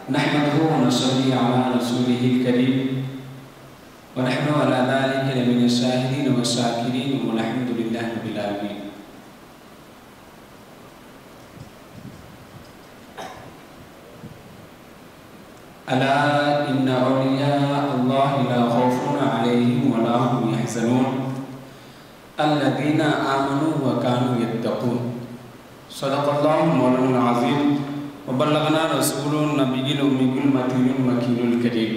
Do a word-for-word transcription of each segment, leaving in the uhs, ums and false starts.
نحمده ونصلي على رسوله الكريم ونحن على ذلك لمن الشاهدين والشاكرين والحمد لله رب العالمين. ألا إن أولياء الله لا خوف عليهم ولا هم يحزنون الذين آمنوا وكانوا يتقون. صدق الله مولانا العظيم وبلغنا رسول النبي الأمي المتين المكين الكريم.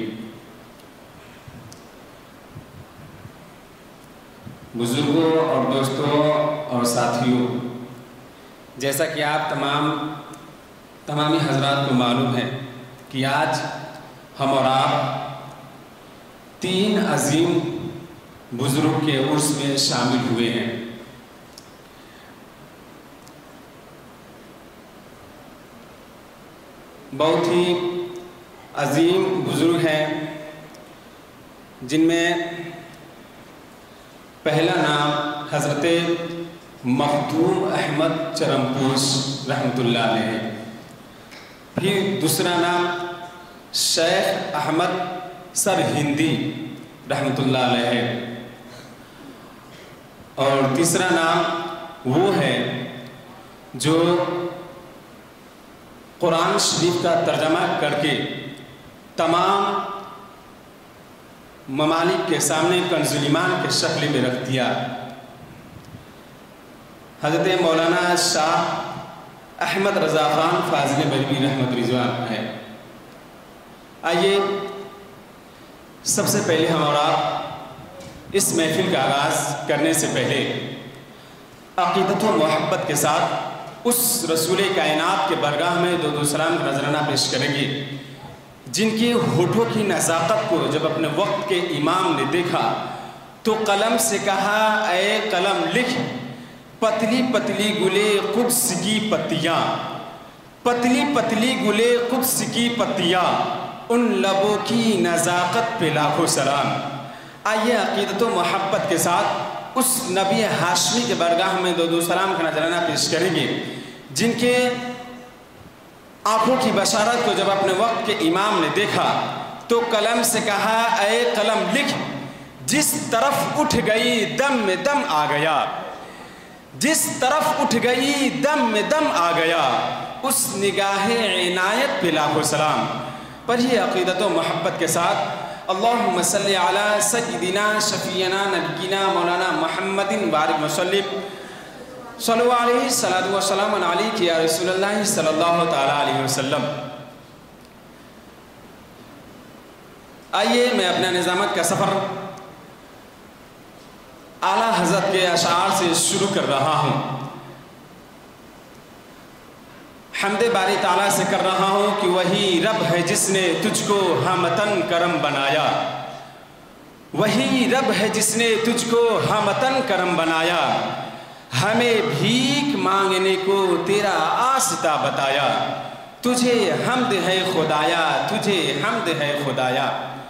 بزرگوں اور دوستوں اور ساتھیوں، جیسا کہ آپ تمام تمامی حضرات کو معلوم ہے کہ آج ہم اور آپ تین عظیم بزرگ کے عرس میں شامل ہوئے ہیں. بہت ہی عظیم بزرگ ہیں جن میں پہلا نام حضرت مخدوم احمد چرمپوش رحمۃ اللہ علیہ ہے. پھر دوسرا نام شیخ احمد سر ہندی رحمۃ اللہ علیہ ہے. اور تیسرا نام وہ ہے جو قرآن شریف کا ترجمہ کر کے تمام ممالک کے سامنے کنز ایمان کے شکل میں رکھ دیا. حضرت مولانا شاہ احمد رضا خان فاضل بریلوی رحمت رضوان ہے. آئیے سب سے پہلے ہم اور آپ اس محفل کا آغاز کرنے سے پہلے عقیدت و محبت کے ساتھ اس رسول کائنات کے برگاہ میں دو دو سلام کا نذرانہ پیش کریں گے جن کی ہونٹوں کی نزاکت کو جب اپنے وقت کے امام نے دیکھا تو قلم سے کہا اے قلم لکھ پتلی پتلی گلے قدس کی پتیاں، پتلی پتلی گلے قدس کی پتیاں، ان لبوں کی نزاکت پہ لاکھوں سلام. آئیے عقیدت و محبت کے ساتھ اس نبی ہاشمی کے برگاہ میں دو دو سلام کا نذرانہ پیش کریں گے جن کے آنکھوں کی بشارت کو جب اپنے وقت کے امام نے دیکھا تو قلم سے کہا اے قلم لکھ جس طرف اٹھ گئی دم میں دم آ گیا، جس طرف اٹھ گئی دم میں دم آ گیا، اس نگاہ عنایت پہ لاکھوں سلام. پڑھیے عقیدت و محبت کے ساتھ اللہم صلی علی سیدنا شفیعنا نبینا مولانا محمد بارک وسلم صلی اللہ علیہ الصلوۃ والسلام علیک یا رسول اللہ صلی اللہ تعالی علیہ وسلم. آئیے میں اپنا نظامت کا سفر اعلیٰ حضرت کے اشعار سے شروع کر رہا ہوں. حمد باری تعالیٰ سے کر رہا ہوں کہ وہی رب ہے جس نے تجھ کو ہمتن کرم بنایا، وہی رب ہے جس نے تجھ کو ہمتن کرم بنایا، ہمیں بھیک مانگنے کو تیرا آستا بتایا، تجھے حمد ہے خدایا، تجھے حمد ہے خدایا.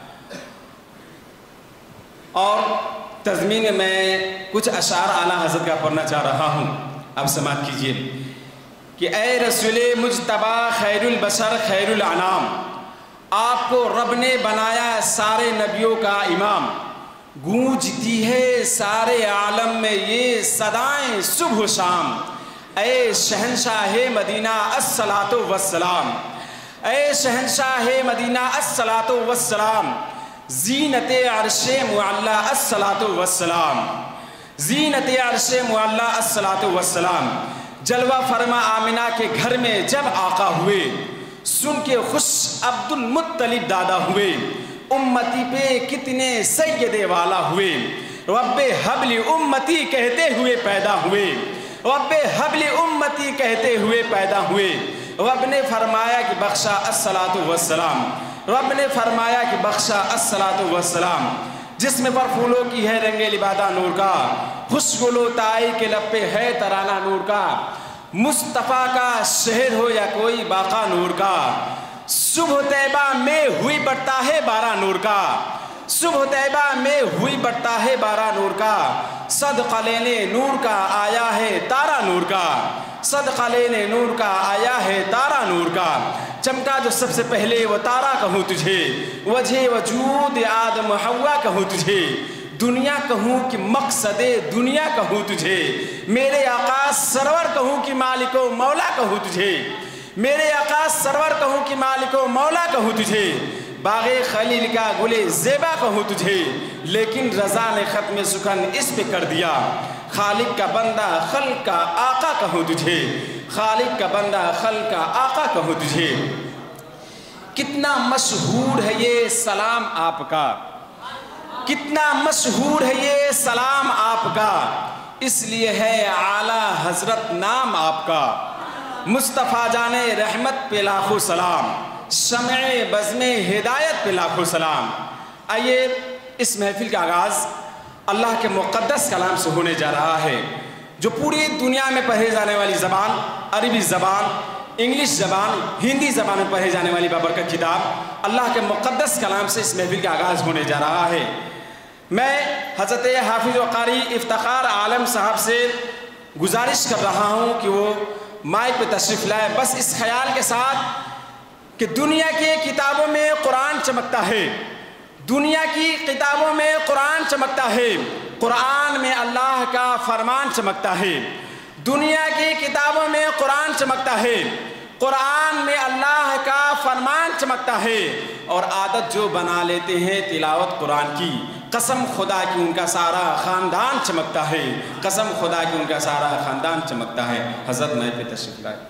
اور تضمین میں کچھ اشعار اعلیٰ حضرت کا پڑھنا چاہ رہا ہوں، اب سماعت کیجئے کہ اے رسول مجتبی خیر البشر خیر الانام، آپ کو رب نے بنایا سارے نبیوں کا امام، گونجتی ہے سارے عالم میں یہ صدائیں صبح و شام، اے شہنشاہ مدینہ الصلاۃ والسلام، اے شہنشاہ مدینہ الصلاۃ والسلام، زینت عرش معلی الصلاۃ والسلام، زینت عرش معلی الصلاۃ والسلام. جلوہ فرما آمنہ کے گھر میں جب آقا ہوئے، سن کے خوش عبد المطلب دادا ہوئے، امتی پہ کتنے سید والا ہوئے، رب حبل امتی کہتے ہوئے پیدا ہوئے، رب حبل امتی کہتے ہوئے پیدا ہوئے. رب نے فرمایا کہ بخشا الصلاۃ والسلام، رب نے فرمایا کہ بخشا الصلاۃ والسلام. جسم پر پھولوں کی ہے رنگ لبادہ نور کا، خوشگل و تائی کے لب پہ ہے ترانہ نور کا، مصطفیٰ کا شہر ہو یا کوئی باقا نور کا، صبح طیبہ میں ہوئی بڑھتا ہے بارہ نور کا، صبح طیبہ میں ہوئی بڑھتا ہے بارہ نور کا، صدقہ لینے نور کا آیا ہے تارا نور کا، صدقہ لینے نور کا آیا ہے تارا نور کا. چمکا جو سب سے پہلے وہ تارا کہوں تجھے، وجہ وجود آدم حوا کہوں تجھے، دنیا کہوں کہ مقصد دنیا کہوں تجھے، میرے آقا سرور کہوں کہ مالک و مولا کہوں تجھے، میرے آقا سرور کہوں کہ مالک و مولا کہوں تجھے، باغ خلیل کا گلے زیبا کہوں تجھے، لیکن رضا نے ختم سخن اس پہ کر دیا، خالق کا بندہ خلق کا آقا کہوں تجھے، خالق کا بندہ خلق کا آقا کہوں تجھے۔ کتنا مشہور ہے یہ سلام آپ کا، کتنا مشہور ہے یہ سلام آپ کا، اس لیے ہے اعلیٰ حضرت نام آپ کا، مصطفیٰ جان رحمت پہ لاکھوں سلام، شمع بزم ہدایت پہ لاکھوں سلام۔ آئیے اس محفل کا آغاز اللہ کے مقدس کلام سے ہونے جا رہا ہے، جو پوری دنیا میں پڑھی جانے والی زبان، عربی زبان، انگلش زبان، ہندی زبان میں پڑھی جانے والی بابرکت کتاب اللہ کے مقدس کلام سے اس محفل کا آغاز ہونے جا رہا ہے۔ میں حضرت حافظ و قاری افتخار عالم صاحب سے گزارش کر رہا ہوں کہ وہ مائک پہ تشریف لائے، بس اس خیال کے ساتھ کہ دنیا کی کتابوں میں قرآن چمکتا ہے، دنیا کی کتابوں میں قرآن چمکتا ہے، قرآن میں اللہ کا فرمان چمکتا ہے، دنیا کی کتابوں میں قرآن چمکتا ہے، قرآن میں اللہ کا فرمان چمکتا ہے، اور عادت جو بنا لیتے ہیں تلاوت قرآن کی، قسم خدا کی ان کا سارا خاندان چمکتا ہے، قسم خدا کی ان کا سارا خاندان چمکتا ہے۔ حضرت میں پہ تشریف لائے۔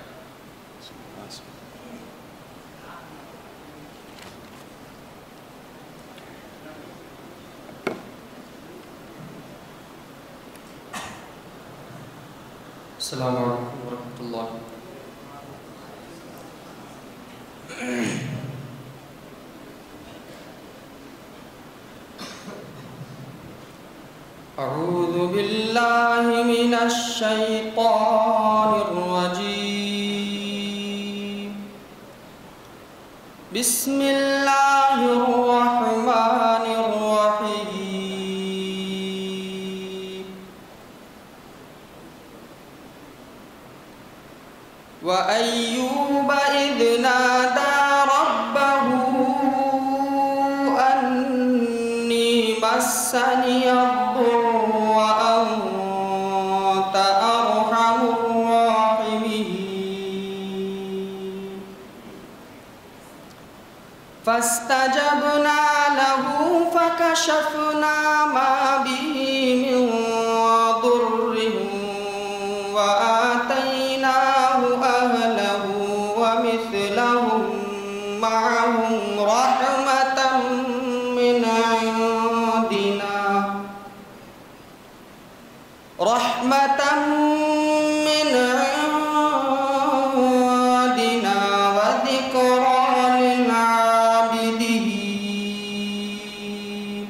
السلام علیکم ورحمۃ اللہ۔ اعوذ باللہ من الشیطان الرجیم، بسم اللہ الرحمن الرحیم، وَأَيُّوبَ إِذْ نَادَى رَبَّهُ أَنِّي مَسَّنِيَ الضُّرُّ وَأَنْتَ أَرْحَمُ الرَّاحِمِينَ، فَاسْتَجَبْنَا لَهُ فَكَشَفْنَا مَا بِهِ مِنْ ضُرٍّ وَآتَيْنَاهُ أَهْلَهُ وَمِثْلَهُمْ مَعَهُمْ رَحْمَةً مِّنْ عِنْدِنَا رَحْمَةً مِّنْ عِنْدِنَا وَذِكْرَى لِلْعَابِدِينَ،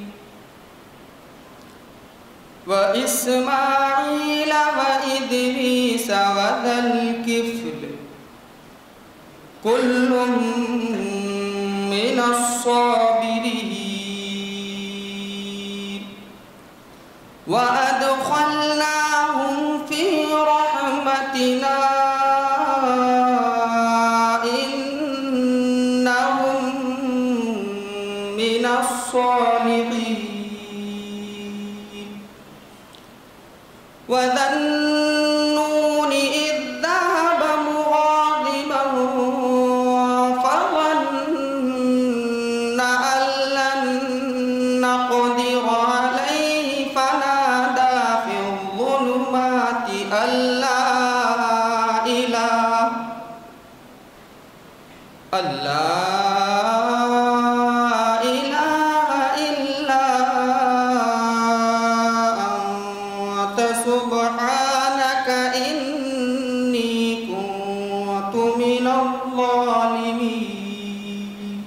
وَإِسْمَاعِيلَ وَإِدْرِيسَ وَذَا الْكِفْلِ كُلٌّ مِّنَ الصَّابِرِينَ، وَأَدْخَلْنَاهُمْ فِي رَحْمَتِنَا إِنَّهُمْ مِنَ الصَّالِحِينَ، وَذَا النُّونِ إِذ ذَهَبَ مُغَاضِبًا فَظَنَّ أَن لَّن نَّقْدِرَ عَلَيْهِ فَنَادَىٰ فِي الظُّلُمَاتِ أَن لَّا إِلَٰهَ إِلَّا أَنتَ سُبْحَانَكَ إِنِّي كُنتُ مِنَ الظَّالِمِينَ،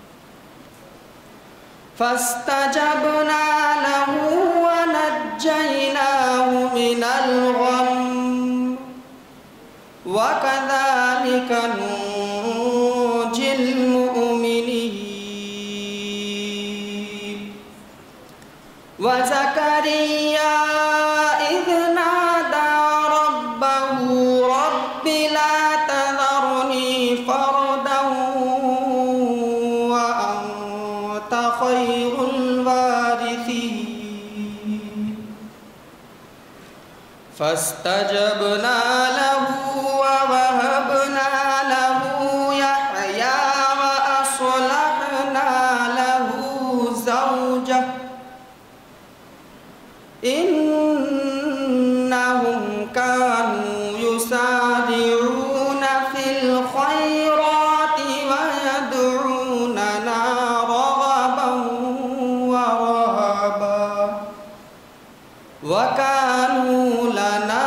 فَاسْتَجَبْنَا لَهُ وَنَجَّيْنَاهُ مِنَ الْغَمِّ، وَكَذَلِكَ نُنجِي الْمُؤْمِنِينَ، وَزَكَرِيَّا إِذْ نَادَى رَبَّهُ رَبِّ لَا تَذَرْنِي فَرْدًا فاستجبنا له ووهبنا له يحيى وأصلحنا له زوجه إنهم كانوا يسارعون في الخيرات ويدعوننا رغبا ورهبا وكانوا لنا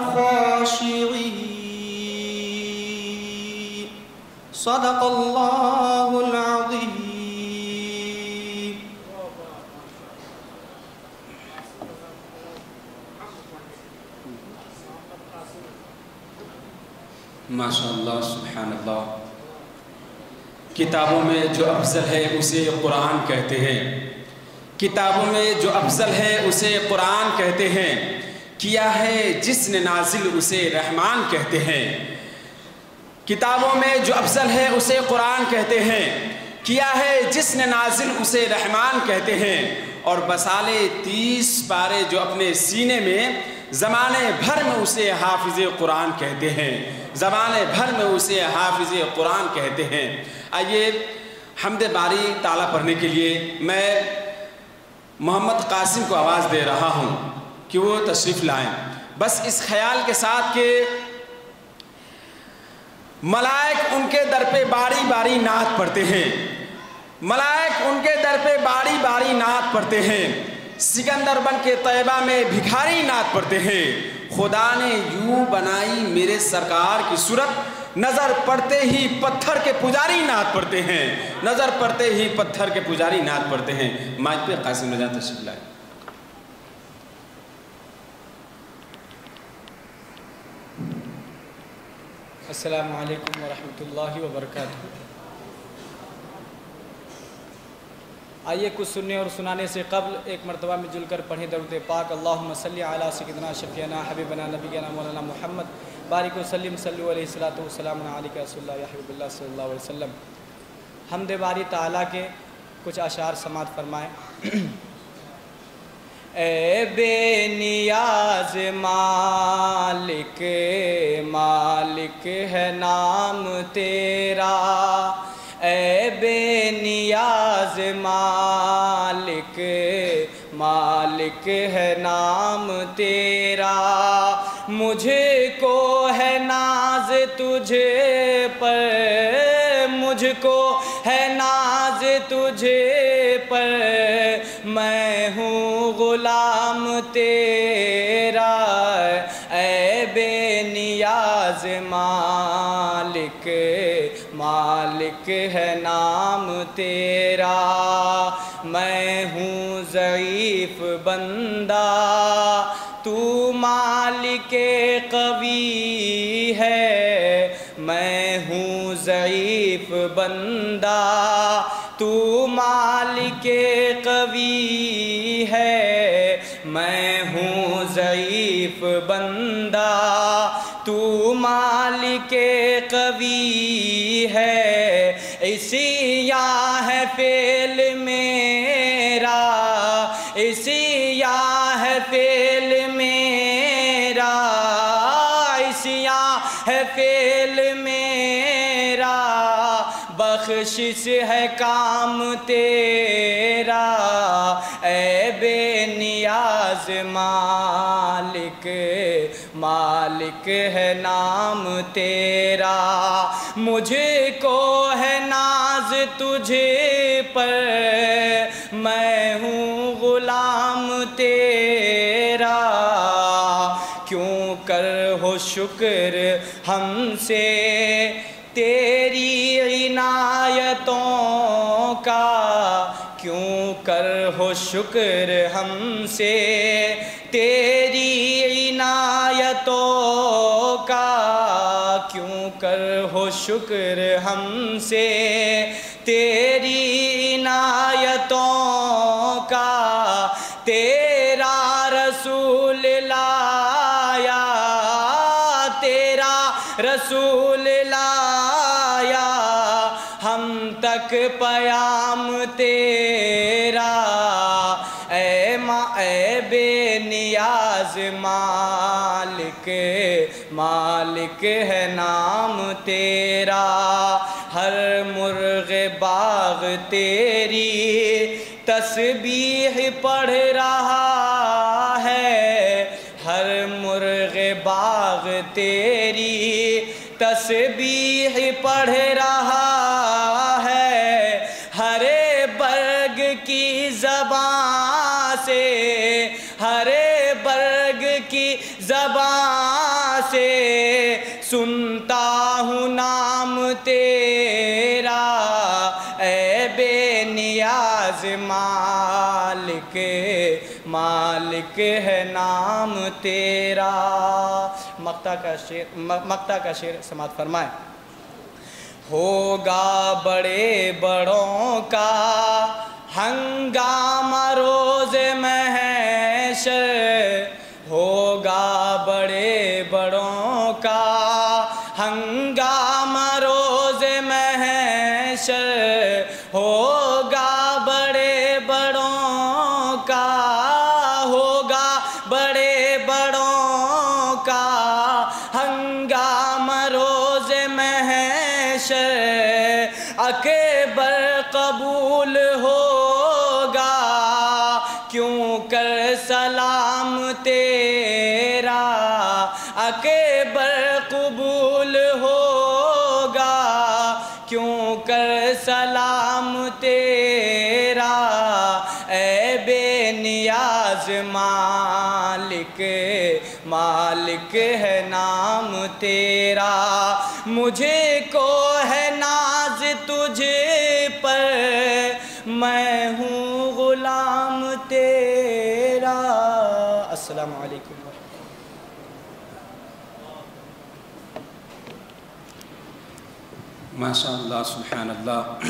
خاشعين. صدق الله العظيم. ماشاء اللہ سبحان اللہ. کتابوں میں جو افضل ہے اسے قرآن کہتے ہیں. کتابوں میں جو افضل ہے اسے قرآن کہتے ہیں. کیا ہے جس نے نازل اسے رحمان کہتے ہیں. کتابوں میں جو افضل ہے اسے قرآن کہتے ہیں. کیا ہے جس نے نازل اسے رحمان کہتے ہیں. اور بسالے تیس پارے جو اپنے سینے میں زمانے بھر میں اسے حافظ قرآن کہتے ہیں. زمانے بھر میں اسے حافظ قرآن کہتے ہیں. آئیے حمد باری تعالیٰ پڑھنے کے لیے میں محمد قاسم کو آواز دے رہا ہوں کہ وہ تشریف لائیں. بس اس خیال کے ساتھ کہ ملائک ان کے در پہ باری باری نعت پڑھتے ہیں. ملائک ان کے در پہ باری باری نعت پڑھتے ہیں. سکندر بن کے طیبہ میں بھکاری نعت پڑھتے ہیں. خدا نے یوں بنائی میرے سرکار کی صورت, نظر پڑتے ہی پتھر کے پجاری نعت پڑھتے ہیں. نظر پڑتے ہی پتھر کے پجاری نعت پڑھتے ہیں. مائک پہ قاسم رضا تشریف لائے. السلام علیکم ورحمۃ اللہ وبرکاتہ. آئیے کچھ سننے اور سنانے سے قبل ایک مرتبہ میں جل کر پڑھیں درود پاک. اللہم صلی علی سیدنا شفیعنا حبیبنا نبینا مولانا محمد بارک وسلم صلی علیہ الصلوۃ والسلام علیک رسول اللہ یا حبیب اللہ صلی اللہ علیہ وسلم. حمد باری تعالیٰ کے کچھ اشعار سماعت فرمائیں. اے بے نیاز مالک مالک ہے نام تیرا. اے بے نیاز مالک مالک ہے نام تیرا. مجھے کو ہے ناز تجھے پر, مجھ کو ہے ناز تجھے پر, میں ہوں غلام تیرا. اے بے نیاز مالک مالک ہے نام تیرا. میں ہوں ضعیف بندہ تو مالک قوی ہے. میں ہوں ضعیف بندہ تو مالک قوی ہے. میں ہوں ضعیف بندہ تو مالک قوی ہے. اسی یا ہے فعل میرا, اسی یا ہے فعل میرا, اسی یا ہے فعل میرا. بخشش ہے کام تیرا. اے بے نیاز مالک مالک ہے نام تیرا. مجھے کو ہے ناز تجھے پر, میں ہوں غلام تیرا. کیوں کر ہو شکر ہم سے تیری عنایتوں کا, کیوں کر ہو شکر ہم سے تیری عنایتوں کا. کیوں کر ہو شکر ہم سے تیری عنایتوں کا. تیرا رسول لایا, تیرا رسول لایا, ہم تک پیام تیرا. اے ماں اے بے نیاز نیاز مالک مالک ہے نام تیرا، ہر مرغ باغ تیری تسبیح پڑھ رہا ہے، ہر مرغ باغ تیری تسبیح پڑھ رہا ہے، ہرے برگ کی زبان سے ہرے برگ کی زبان سے سنتا ہوں نام تیرا، اے بے نیاز مالک مالک ہے نام تیرا۔ مقطع کا شعر مقطع کا شعر سماعت فرمائیں۔ ہوگا بڑے بڑوں کا ہنگامہ روز محشر، ہوگا بڑے بڑوں کا ہنگامہ روز محشر، ہوگا بڑے بڑوں کا ہوگا بڑے بڑوں کا ہنگامہ روز محشر، اکبر قبول ہوگا کیوں کر سلام تیرا، اکبر قبول ہوگا کیوں کر سلام تیرا، اے بے نیاز مالک مالک ہے نام تیرا، مجھے کو ہے ناز تجھ پر میں ہوں غلام تیرا۔ السلام علیکم۔ ماشاء اللہ، سبحان اللہ۔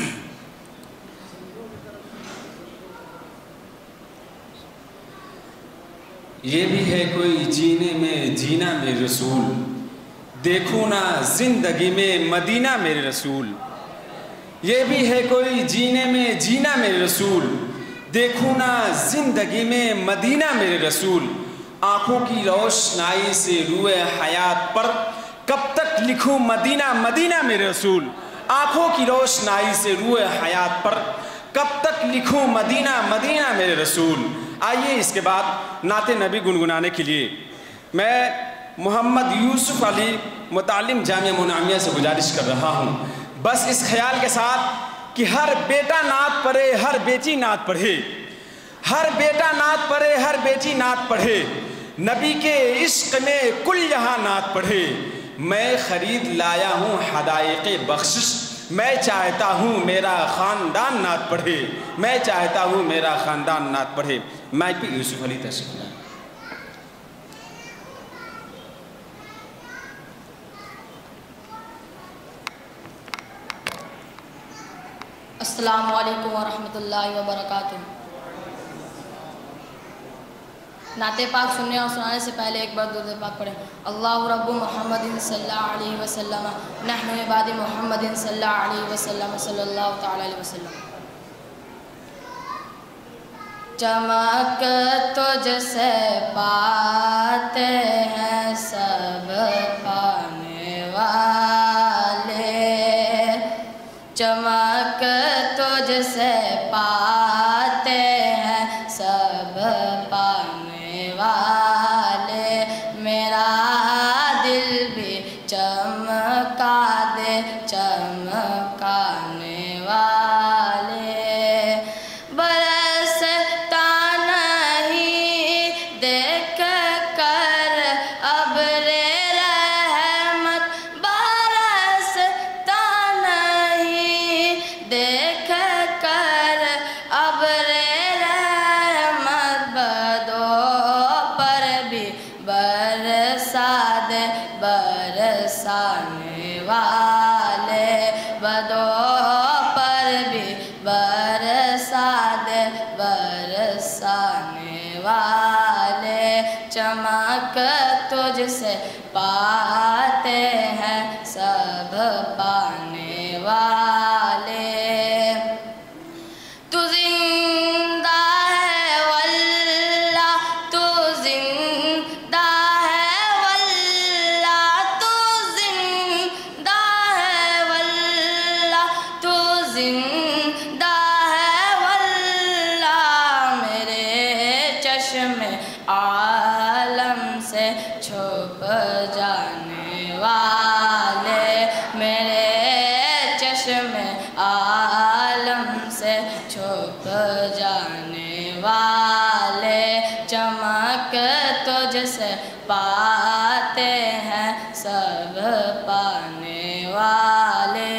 یہ بھی ہے کوئی جینے میں جینا میرے رسول، دیکھو نا زندگی میں مدینہ میرے رسول، یہ بھی ہے کوئی جینے میں جینا میرے رسول، دیکھو نا زندگی میں مدینہ میرے رسول، آنکھوں کی روشنائی سے روئے حیات پر کب تک لکھوں مدینہ مدینہ میرے رسول، آنکھوں کی روشنائی سے روئے حیات پر کب تک لکھوں مدینہ مدینہ میرے رسول۔ آئیے اس کے بعد نعت نبی گنگنانے کے لیے میں محمد یوسف علی متعلم جامعہ منعمیہ سے گزارش کر رہا ہوں، بس اس خیال کے ساتھ کہ ہر بیٹا نعت پڑھے، ہر بیٹی نعت پڑھے، ہر بیٹا نعت پڑھے، ہر بیٹی نعت پڑھے، نبی کے عشق میں کل یہاں نعت پڑھے، میں خرید لایا ہوں حدائق بخشش، میں چاہتا ہوں میرا خاندان نعت پڑھے، میں چاہتا ہوں میرا خاندان نعت پڑھے۔ مائک پہ یوسف علی تشریف لائیں۔ السلام علیکم ورحمۃ اللہ وبرکاتہ۔ نعت پاک سننے اور سنانے سے پہلے ایک بار درود پاک پڑھیں۔ اللہ رب محمد صلی اللہ علیہ وسلم، نحن عباد محمد صلی اللہ علیہ وسلم، صلی اللہ تعالی علیہ وسلم۔ چمک تجھ سے پاتے ہیں سب پانے والے، چمک تجھ سے پاتے ہیں سب پانے والے، میرا دل بھی چمکا دے چمکانے والے، برستا نہیں دیکھ کر ابر رحمت، برستا نہیں دیکھ کر ابر رحمت، بدوں پر بھی برسا دے برسانے والے، بدوں پر بھی برسا دے برسانے والے، چمک تجھ سے پاتے ہیں سب پانے والے، تو زندہ ہے واللہ تو زندہ से छुप जाने वाले, मेरे चश्मे आलम से छुप जाने वाले, चमक तुझसे पाते हैं सब पाने वाले।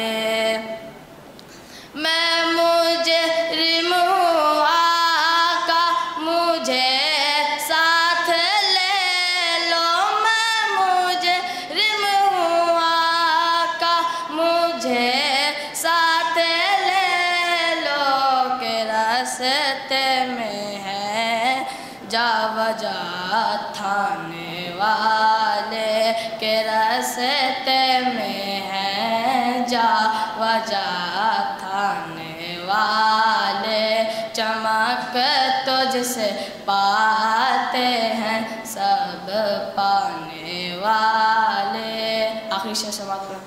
मैं मुजरिम हूँ आका मुझे साथ ले लो, मैं मुजरिम हूँ आका मुझे साथ ले लो, के रास्ते में है जा वजा थाने वाले, के रास्ते में है जा वजा थाने वाले, चमक तुझसे पाते हैं सब पाने वाले। आखिरी शेर समाप्त करो।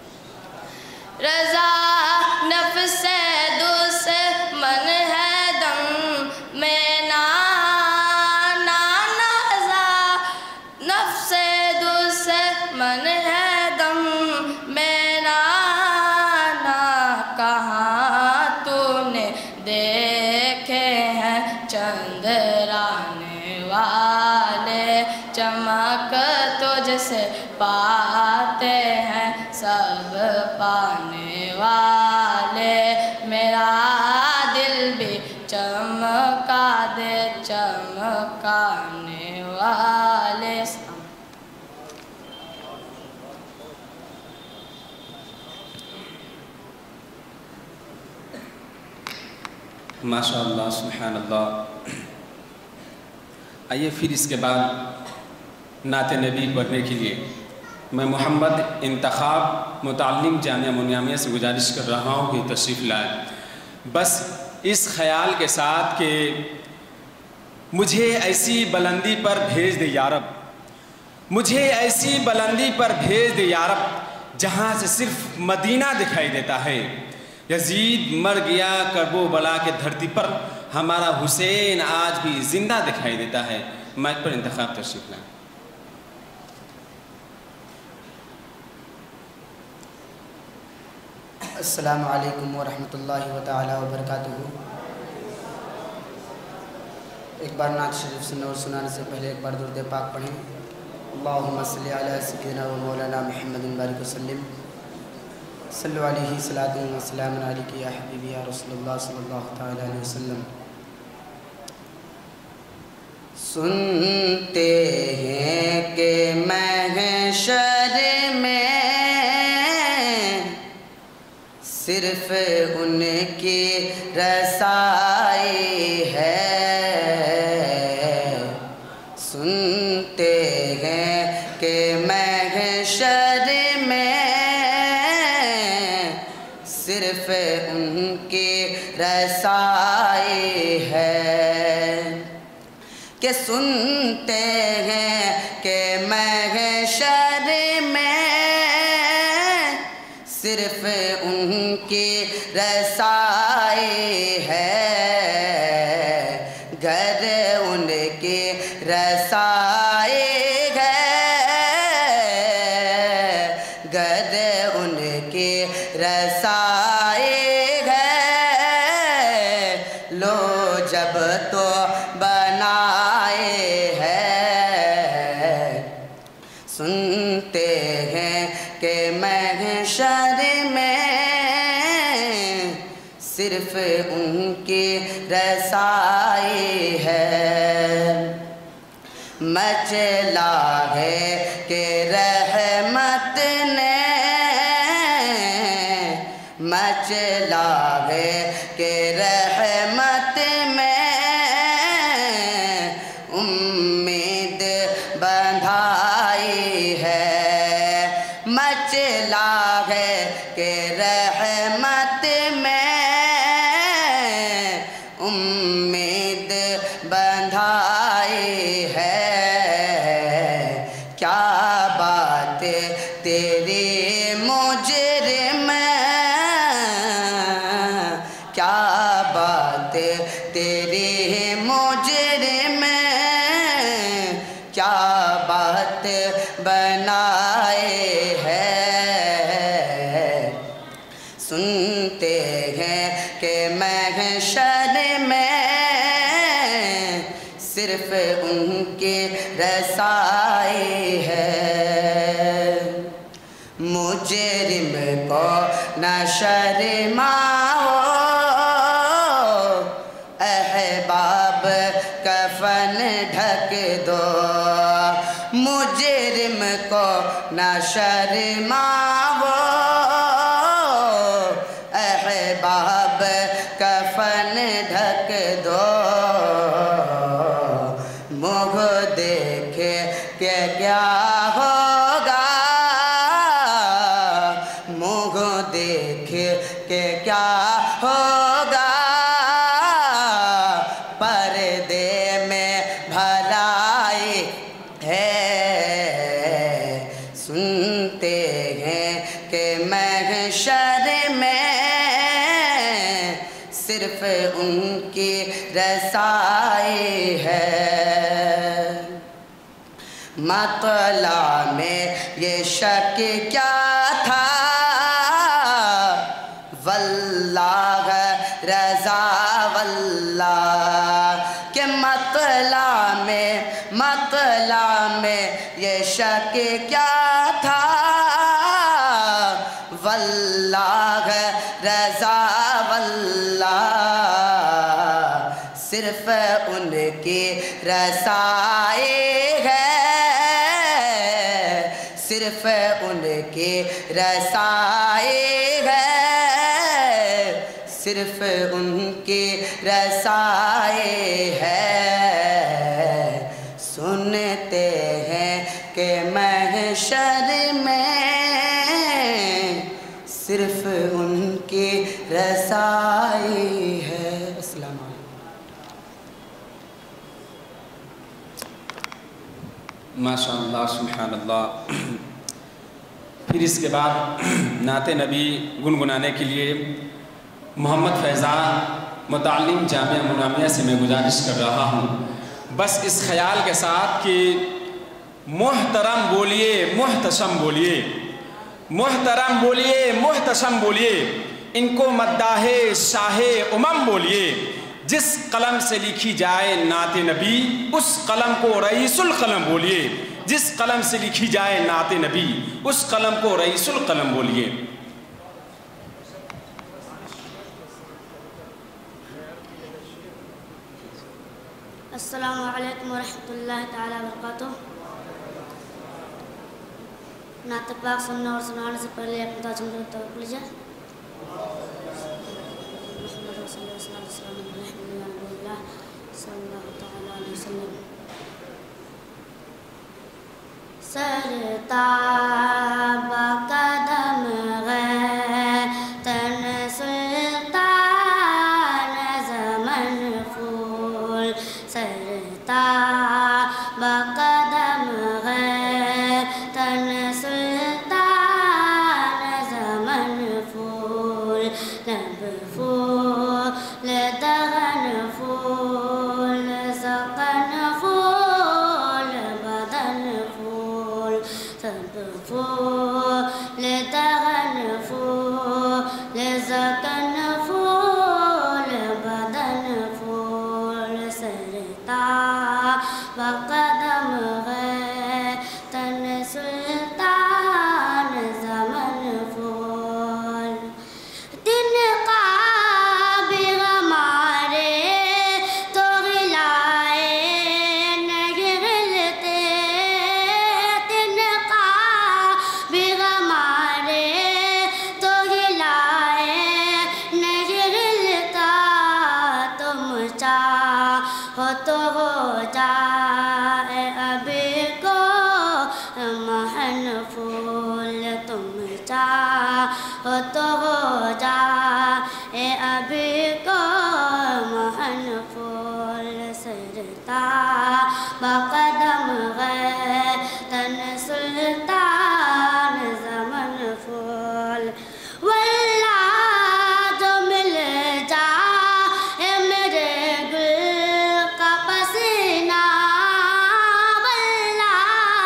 रज़ा नफ्से दुश्मन है दम में ना ना रज़ा नफ्से दुश्मन है दम में ना ना, कहाँ तूने देखे हैं चंद्राने वाले, चमक तुझसे पाते हैं सब पाने वाले, मेरा दिल भी चमका दे चमकाने वाले। माशाअल्लाह सुब्हानअल्लाह। आइए फिर इसके बाद नाते नबी पढ़ने के लिए मैं मोहम्मद इंतखाब मुताल्लिम जामिया मुनियामिया से गुजारिश कर रहा हूँ कि तशरीफ़ लाएँ, बस इस ख़याल के साथ कि मुझे ऐसी बुलंदी पर भेज दे या रब, मुझे ऐसी बुलंदी पर भेज दे या रब जहाँ से सिर्फ मदीना दिखाई देता है। यजीद मर गया करबो बला के धरती पर, हमारा हुसैन आज भी ज़िंदा दिखाई देता है। माइक पर इंतखाब तशरीफ़ लाएँ। अस्सलामु अलैकुम वरहमतुल्लाहि व तआला व बरकातुहू। एक बार नात शरीफ सुनने और सुनाने से पहले एक बार दुरूद पाक पढ़ें। अल्लाहुम्मा सल्लि अला सय्यिदिना व मौलाना मुहम्मदिन बारिक वसल्लिम सल्लु अलैहि सलातुन व सलामुन अलैका या हबीबी या रसूलुल्लाह सल्लल्लाहु तआला अलैहि वसल्लम। सुनते हैं कि महशर में सिर्फ उनकी रसाई है, सुनते हैं कि महशर में सिर्फ उनकी रसाई है, कि सुनते हैं कि महशर में सिर्फ उनकी रसाई है, घर उनकी रसाई है, घर उनकी रसाई है, लो जब तो बनाए हैं, सुनते हैं कि महशर में सिर्फ उनकी रसाई है। मचला है कि रहमत ने, मचला है कि रहमत में उम्मीद बंधाई है, मचला है कि रहमत में उम्मीद बंधाई है। क्या बात तेरी मुजरिम, क्या बात तेरी मुजरिम, क्या بات بنائے ہیں، سنتے ہیں کہ محشر میں صرف ان کی رسائی ہے، مجرم کو نہ شرماؤ احباب کفن ڈھک دو، مجرم کو نہ شرماؤ احباب کفن ڈھک دو، منہ دیکھے کہ کیا ہوگا، منہ دیکھے کہ کیا ہوگا، پردے میں بھلائی ہے، سنتے ہیں کہ محشر میں صرف ان کی رسائی ہے، مطلع میں یہ شک کیا تھا، واللہ رضا واللہ، کہ مطلع میں مطلع میں یہ شک کیا تھا، واللہ رضا واللہ، صرف ان کی رسائی ہے، صرف ان کی رسائی ہے، صرف ان کی رسائی ہے، سنتے ہیں کہ محشر میں صرف ان کی رسائی ہے۔ السلام علیکم۔ ماشاء اللہ سبحان اللہ۔ پھر اس کے بعد نعت نبی گنگنانے کے لیے محمد فیضان متعلم جامعہ منامیہ سے میں گزارش کر رہا ہوں، بس اس خیال کے ساتھ کہ محترم بولیے محتشم بولیے، محترم بولیے محتشم بولیے، ان کو مداح شاہ امم بولیے، جس قلم سے لکھی جائے نعت نبی اس قلم کو رئیس القلم بولیے، جس قلم سے لکھی جائے نعت نبی اس قلم کو رئیس القلم بولیے۔ السلام علیکم ورحمۃ اللہ تعالیٰ وبرکاتہ۔ نعت پاک سننے اور سنانے سے پہلے اپنے تاجم کو توقع لیجیے۔ محمد رسول اللہ صلی اللہ علیہ وسلم۔ سرتاب قدم غیر تن سلطان زمن پھول، سرتاب قدم غیر تن سلطان زمن پھول، لب پھول دہن پھول زقن پھول بدن پھول، سب پھول دہن پھول زقن پھول بدن پھول، سرتاب قدم غیر تن سلطان زمن پھول، دن کا بھی ہمارے تو غلائے نہیں غلتے، دن کا بھی ہمارے تو غلائے نہیں غلتا، تم چاہو تو ہو جائے ابھی کو مہن پھول، تم چاہو تو ہو جائے ابھی کو مہن پھول، سرتاب قدم غیر تن سلطان زمن پھول، واللہ جو مل جائے میرے گل کا پسینہ، واللہ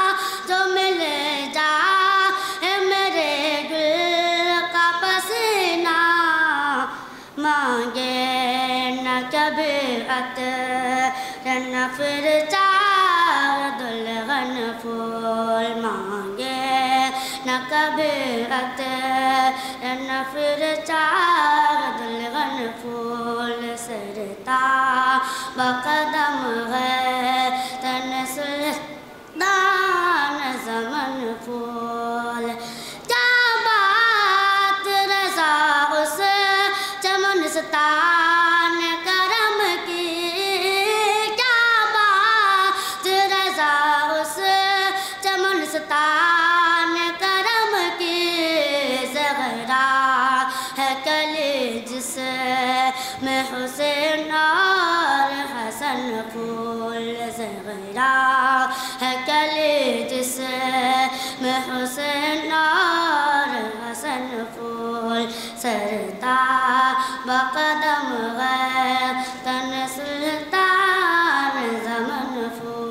फिर चार दुल्हन फूल मांगे न कभी अतर न फिर चार दुल्हन फूल सरता बकदम है तन सुल्तान ज़मन फूल क्या बात रज़ा उस चमन सतान करम की क्या बात रज़ा उस चमन सतान करम की ज़हरा है कली जिस में हुसैन और हसन फूल ज़हरा है कली जिस में हुसैन और हसन फूल सरता बकदम गैर तन सुल्तान ज़मन फूल।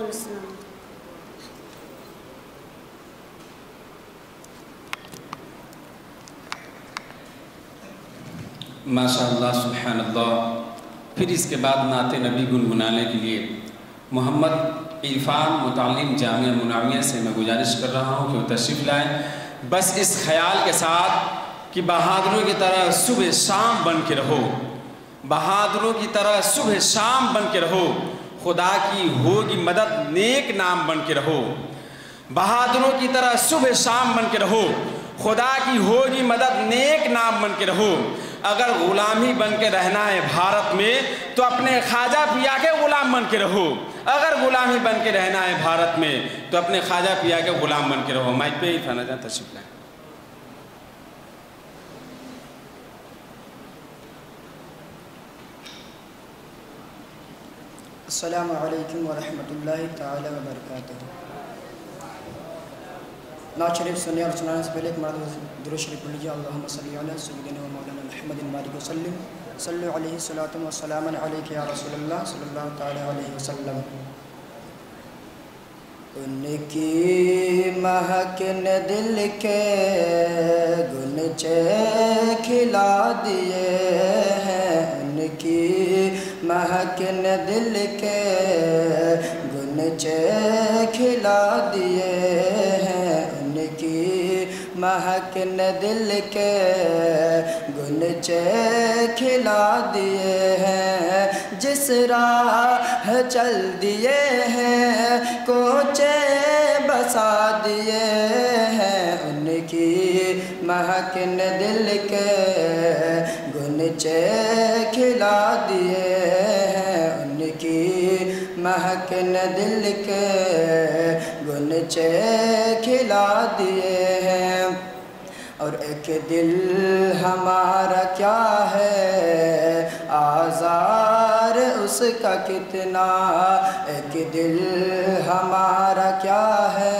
माशाअल्लाह सुब्हानअल्लाह। फिर इसके बाद नाते नबी गुनगुनाने के लिए मोहम्मद इरफान मुतालिम जामिया मुनाविया से मैं गुजारिश कर रहा हूँ कि वो तशरीफ़ लाएँ, बस इस ख्याल के साथ कि बहादुरों की तरह सुबह शाम बन के रहो, बहादुरों की तरह सुबह शाम बन के रहो, खुदा की होगी मदद नेक नाम बन के रहो। बहादुरों की तरह सुबह शाम बन के रहो, खुदा की होगी मदद नेक नाम बन के रहो। अगर ग़ुलामी बन के रहना है भारत में तो अपने ख्वाजा पिया के ग़ुलाम बन के रहो। अगर ग़ुलामी बन के रहना है भारत में तो अपने ख्वाजा पिया के ग़ुलाम बन के रहो। माइक पे इरफान जान तशरीफ़ लाएं। अस्सलामु अलैकुम व रहमतुल्लाहि ताला व बरकातहू। नात शरीफ सुनने और सुनाने से पहले एक मरतबा दुरूद शरीफ पढ़ लीजिए। अल्लाहुम्मा सल्ली अला सय्यिदिना व मौलाना मुहम्मदिन बारिक वसल्लिम सल्लु अलैहि सलातु व सलामन अलैका या रसूलल्लाह सल्लल्लाहु ताला अलैहि वसल्लम। उनकी महक ने दिल के गुनचे खिला दिए हैं, उनकी महक ने दिल के गुनचे खिला दिए हैं, उनकी महक ने दिल के गुनचे खिला दिए हैं। जिस राह चल दिए हैं कोचे बसा दिए हैं, उनकी महक ने दिल के गुनचे खिला दिए हैं, उनकी महक ने दिल के गुनचे खिला दिए हैं। और एक दिल हमारा क्या है आज़ार उसका कितना, एक दिल हमारा क्या है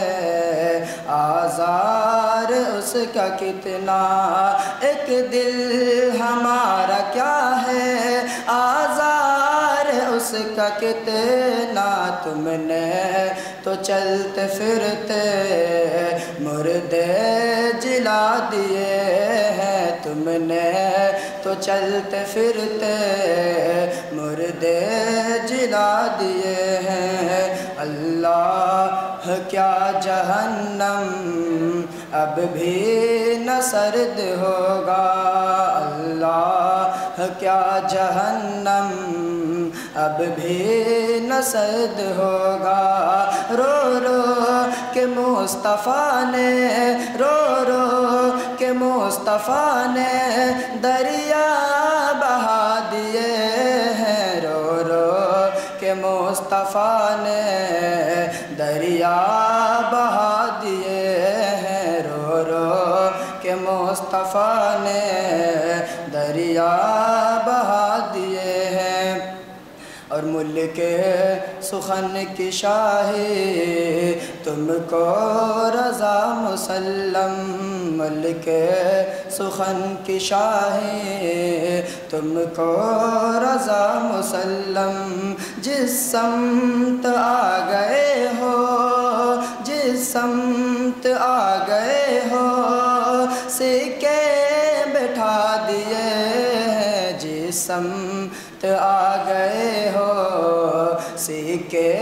आज़ार उसका कितना, एक दिल हमारा क्या है आज़ार उसका कितना। तुमने तो चलते फिरते मुर्दे जिला दिए हैं, तुमने तो चलते फिरते मुर्दे जिला दिए हैं। अल्लाह क्या जहन्नम अब भी न सर्द होगा, अल्लाह क्या जहन्नम अब भी न सर्द होगा। रो रो के मुस्तफ़ा ने, रो रो के मुस्तफ़ा ने दरिया बहा दिए हैं, रो रो के मुस्तफ़ा ने दरिया बहा दिए हैं, रो रो के मुस्तफ़ा ने दरिया बहा दिए हैं। और मुल्क सुखन की शाही तुमको रज़ा मुसल्लम, मुल्क सुखन की शाही तुमको रज़ा मुसल्लम। जिस समत आ गए हो, जिस समत आ गए हो सिक्के बैठा दिए हैं, जिस समत आ गए हो सिक्के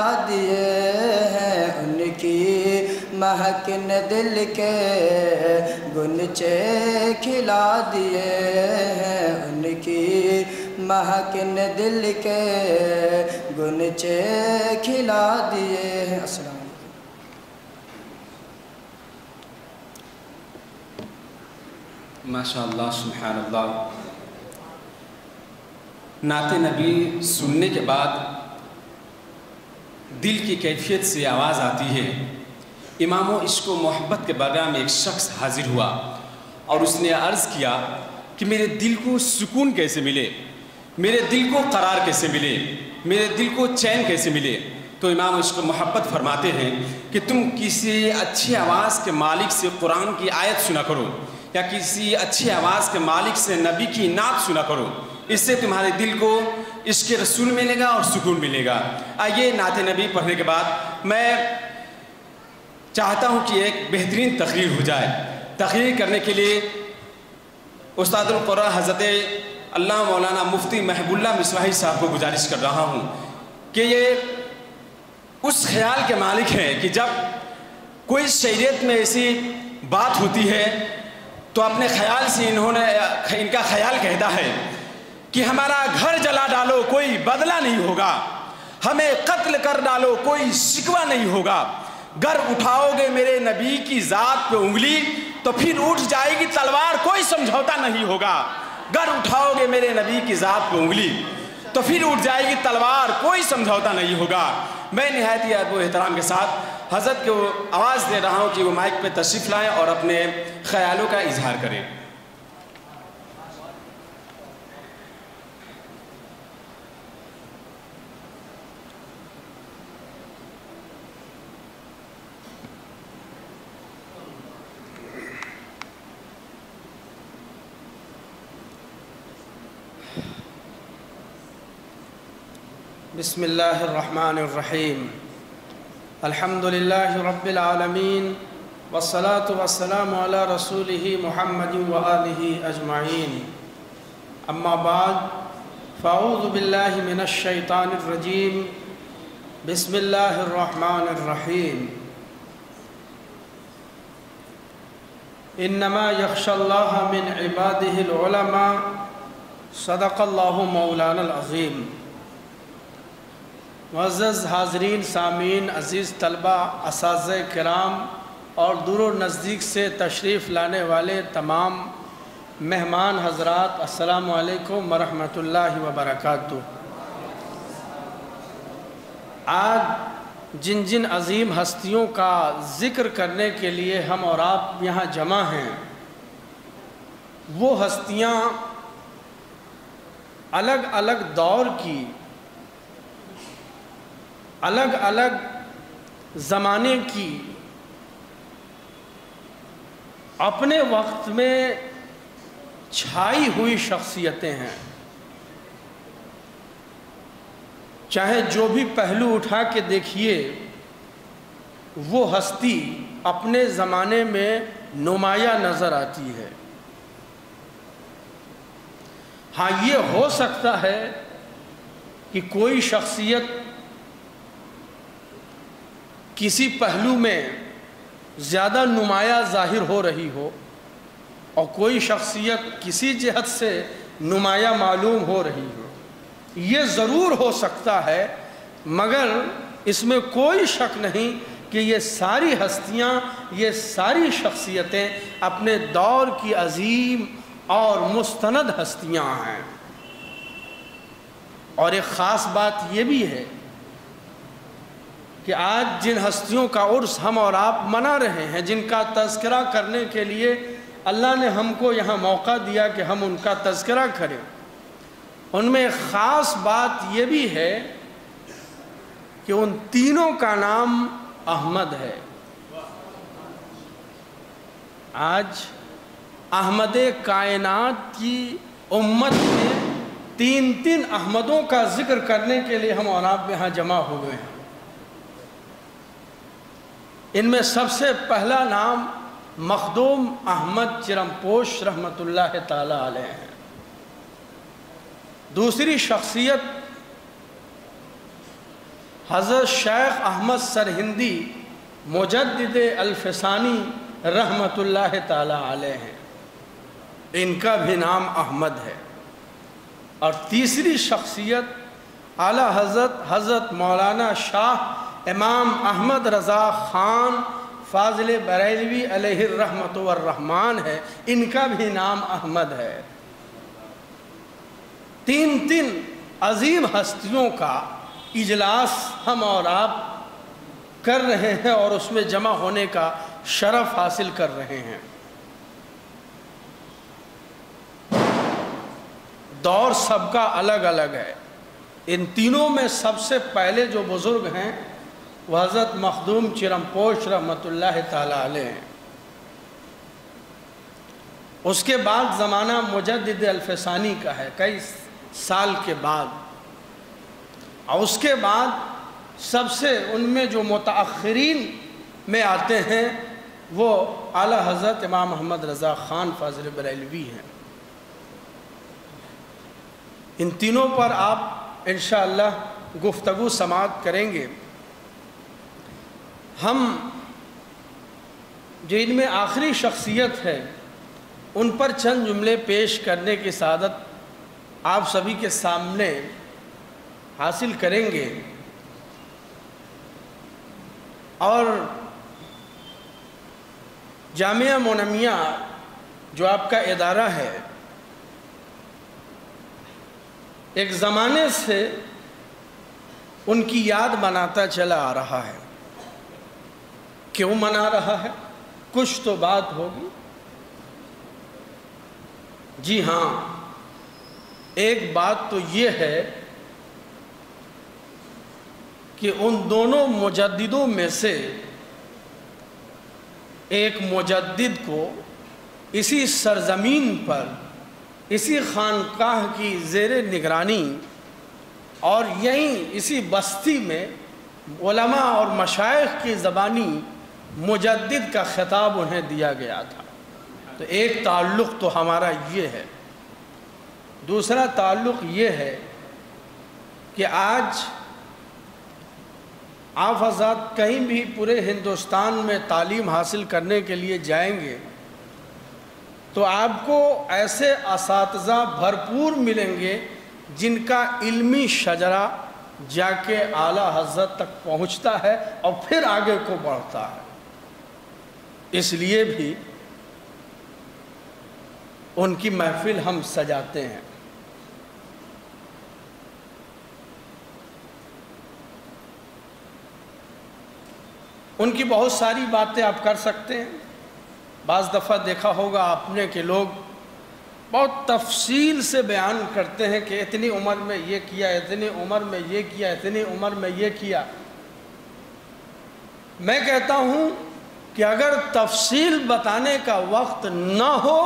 دیے ہیں ان کی مہک نے دل کے گنچے کھلا دیے ہیں ان کی مہک نے دل کے گنچے کھلا دیے ہیں. السلام علیکم. ماشاء اللہ سبحان اللہ. نعت نبی سننے کے بعد دل کی کیفیت سے آواز آتی ہے. امام و عشق و محبت کے بارگاہ میں ایک شخص حاضر ہوا اور اس نے عرض کیا کہ میرے دل کو سکون کیسے ملے, میرے دل کو قرار کیسے ملے, میرے دل کو چین کیسے ملے. تو امام عشق و محبت فرماتے ہیں کہ تم کسی اچھی آواز کے مالک سے قرآن کی آیت سنا کرو یا کسی اچھی آواز کے مالک سے نبی کی نعت سنا کرو, اس سے تمہارے دل کو عشق رسول ملے گا اور سکون ملے گا. آئیے نعت نبی پڑھنے کے بعد میں چاہتا ہوں کہ ایک بہترین تقریر ہو جائے. تقریر کرنے کے لیے استاد القرآ حضرت اللہ مولانا مفتی محب اللہ مصباحی صاحب کو گزارش کر رہا ہوں کہ یہ اس خیال کے مالک ہیں کہ جب کوئی شریعت میں ایسی بات ہوتی ہے تو اپنے خیال سے انہوں نے ان کا خیال کہتا ہے کہ ہمارا گھر جلا ڈالو کوئی بدلہ نہیں ہوگا, ہمیں قتل کر ڈالو کوئی شکوہ نہیں ہوگا, گر اٹھاؤ گے میرے نبی کی ذات پہ انگلی تو پھر اٹھ جائے گی تلوار کوئی سمجھوتا نہیں ہوگا, گر اٹھاؤ گے میرے نبی کی ذات پہ انگلی تو پھر اٹھ جائے گی تلوار کوئی سمجھوتا نہیں ہوگا. میں نہایت ہی ادب و احترام کے ساتھ حضرت کو آواز دے رہا ہوں کہ وہ مائک پہ تشریف لائیں اور اپنے خیالوں کا اظہار کریں. بسم اللہ الرحمن الرحیم. الحمد للہ رب العالمین والصلاة والسلام علی رسولہ محمد وآلہ اجمعین. اما بعد فاعوذ باللہ من الشیطان الرجیم. بسم اللہ الرحمن الرحیم. انما یخشی اللہ من عبادہ العلماء. صدق اللہ مولانا العظیم. معزز حاضرین سامعین, عزیز طلبہ, اساتذہ کرام اور دور و نزدیک سے تشریف لانے والے تمام مہمان حضرات, السلام علیکم ورحمۃ اللہ وبرکاتہ. آج جن جن عظیم ہستیوں کا ذکر کرنے کے لیے ہم اور آپ یہاں جمع ہیں, وہ ہستیاں الگ الگ دور کی, الگ الگ زمانے کی, اپنے وقت میں چھائی ہوئی شخصیتیں ہیں. چاہے جو بھی پہلو اٹھا کے دیکھیے, وہ ہستی اپنے زمانے میں نمایاں نظر آتی ہے. ہاں یہ ہو سکتا ہے کہ کوئی شخصیت کسی پہلو میں زیادہ نمایاں ظاہر ہو رہی ہو اور کوئی شخصیت کسی جہت سے نمایاں معلوم ہو رہی ہو. یہ ضرور ہو سکتا ہے, مگر اس میں کوئی شک نہیں کہ یہ ساری ہستیاں, یہ ساری شخصیتیں اپنے دور کی عظیم اور مستند ہستیاں ہیں. اور ایک خاص بات یہ بھی ہے کہ آج جن ہستیوں کا عرس ہم اور آپ منا رہے ہیں, جن کا تذکرہ کرنے کے لیے اللہ نے ہم کو یہاں موقع دیا کہ ہم ان کا تذکرہ کریں, ان میں ایک خاص بات یہ بھی ہے کہ ان تینوں کا نام احمد ہے. آج احمد کائنات کی امت میں تین تین احمدوں کا ذکر کرنے کے لیے ہم اور آپ یہاں جمع ہو گئے ہیں. ان میں سب سے پہلا نام مخدوم احمد چرمپوش رحمۃ اللہ تعالی علیہ ہیں. دوسری شخصیت حضرت شیخ احمد سرہندی مجدد الفسانی رحمۃ اللہ تعالی علیہ ہیں، ان کا بھی نام احمد ہے۔ اور تیسری شخصیت اعلیٰ حضرت حضرت مولانا شاہ امام احمد رضا خان فاضل بریلوی علیہ الرحمۃ والرحمان ہے، ان کا بھی نام احمد ہے۔ تین تین عظیم ہستیوں کا اجلاس ہم اور آپ کر رہے ہیں اور اس میں جمع ہونے کا شرف حاصل کر رہے ہیں۔ دور سب کا الگ الگ ہے، ان تینوں میں سب سے پہلے جو بزرگ ہیں وہ حضرت مخدوم چرم پوش رحمۃ اللہ تعالی علیہ ہیں۔ اس کے بعد زمانہ مجدد الفسانی کا ہے کئی سال کے بعد، اور اس کے بعد سب سے ان میں جو متأخرین میں آتے ہیں وہ اعلیٰ حضرت امام محمد رضا خان فاضل بریلوی ہیں۔ ان تینوں پر آپ انشاءاللہ گفتگو سماعت کریں گے۔ ہم جو ان میں آخری شخصیت ہے ان پر چند جملے پیش کرنے کی سعادت آپ سبھی کے سامنے حاصل کریں گے، اور جامعہ منمیہ جو آپ کا ادارہ ہے ایک زمانے سے ان کی یاد مناتا چلا آ رہا ہے۔ کیوں منا رہا ہے؟ کچھ تو بات ہوگی۔ جی ہاں، ایک بات تو یہ ہے کہ ان دونوں مجددوں میں سے ایک مجدد کو اسی سرزمین پر اسی خانقاہ کی زیر نگرانی اور یہیں اسی بستی میں علماء اور مشائخ کی زبانی مجدد کا خطاب انہیں دیا گیا تھا۔ تو ایک تعلق تو ہمارا یہ ہے۔ دوسرا تعلق یہ ہے کہ آج آپ حضرات کہیں بھی پورے ہندوستان میں تعلیم حاصل کرنے کے لیے جائیں گے تو آپ کو ایسے اساتذہ بھرپور ملیں گے جن کا علمی شجرہ جا کے اعلیٰ حضرت تک پہنچتا ہے اور پھر آگے کو بڑھتا ہے۔ اس لیے بھی ان کی محفل ہم سجاتے ہیں۔ ان کی بہت ساری باتیں آپ کر سکتے ہیں۔ بعض دفعہ دیکھا ہوگا آپ نے کہ لوگ بہت تفصیل سے بیان کرتے ہیں کہ اتنی عمر میں یہ کیا، اتنی عمر میں یہ کیا، اتنی عمر میں یہ کیا۔ میں کہتا ہوں کہ اگر تفصیل بتانے کا وقت نہ ہو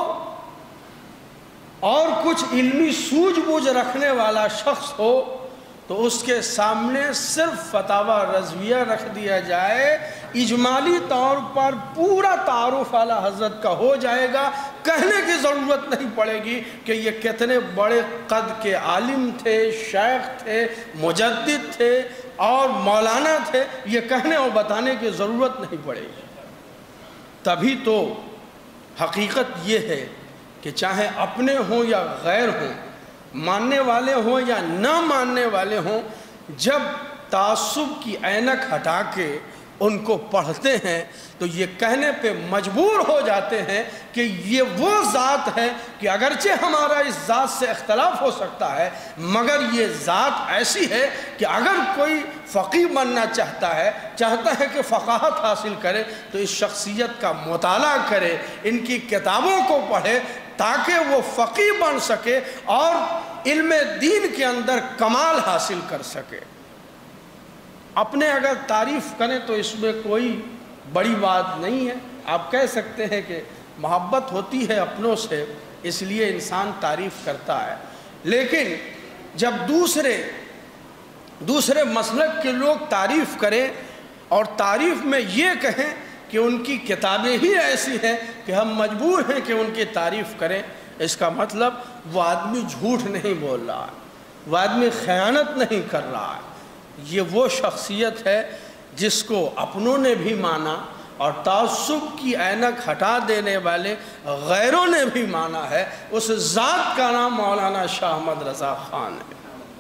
اور کچھ علمی سوجھ بوجھ رکھنے والا شخص ہو تو اس کے سامنے صرف فتاوی رضویہ رکھ دیا جائے، اجمالی طور پر پورا تعارف اعلیٰ حضرت کا ہو جائے گا، کہنے کی ضرورت نہیں پڑے گی کہ یہ کتنے بڑے قد کے عالم تھے، شیخ تھے، مجدد تھے اور مولانا تھے، یہ کہنے اور بتانے کی ضرورت نہیں پڑے گی۔ تبھی تو حقیقت یہ ہے کہ چاہے اپنے ہوں یا غیر ہوں، ماننے والے ہوں یا نہ ماننے والے ہوں، جب تعصب کی عینک ہٹا کے ان کو پڑھتے ہیں تو یہ کہنے پہ مجبور ہو جاتے ہیں کہ یہ وہ ذات ہے کہ اگرچہ ہمارا اس ذات سے اختلاف ہو سکتا ہے مگر یہ ذات ایسی ہے کہ اگر کوئی فقیہ بننا چاہتا ہے چاہتا ہے کہ فقاہت حاصل کرے تو اس شخصیت کا مطالعہ کرے، ان کی کتابوں کو پڑھے تاکہ وہ فقیہ بن سکے اور علم دین کے اندر کمال حاصل کر سکے۔ اپنے اگر تعریف کریں تو اس میں کوئی بڑی بات نہیں ہے، آپ کہہ سکتے ہیں کہ محبت ہوتی ہے اپنوں سے اس لیے انسان تعریف کرتا ہے، لیکن جب دوسرے دوسرے مسلک کے لوگ تعریف کریں اور تعریف میں یہ کہیں کہ ان کی کتابیں ہی ایسی ہیں کہ ہم مجبور ہیں کہ ان کی تعریف کریں، اس کا مطلب وہ آدمی جھوٹ نہیں بول رہا ہے، وہ آدمی خیانت نہیں کر رہا ہے، یہ وہ شخصیت ہے جس کو اپنوں نے بھی مانا اور تعصب کی اینک ہٹا دینے والے غیروں نے بھی مانا ہے. اس ذات کا نام مولانا شاہ احمد رضا خان ہے.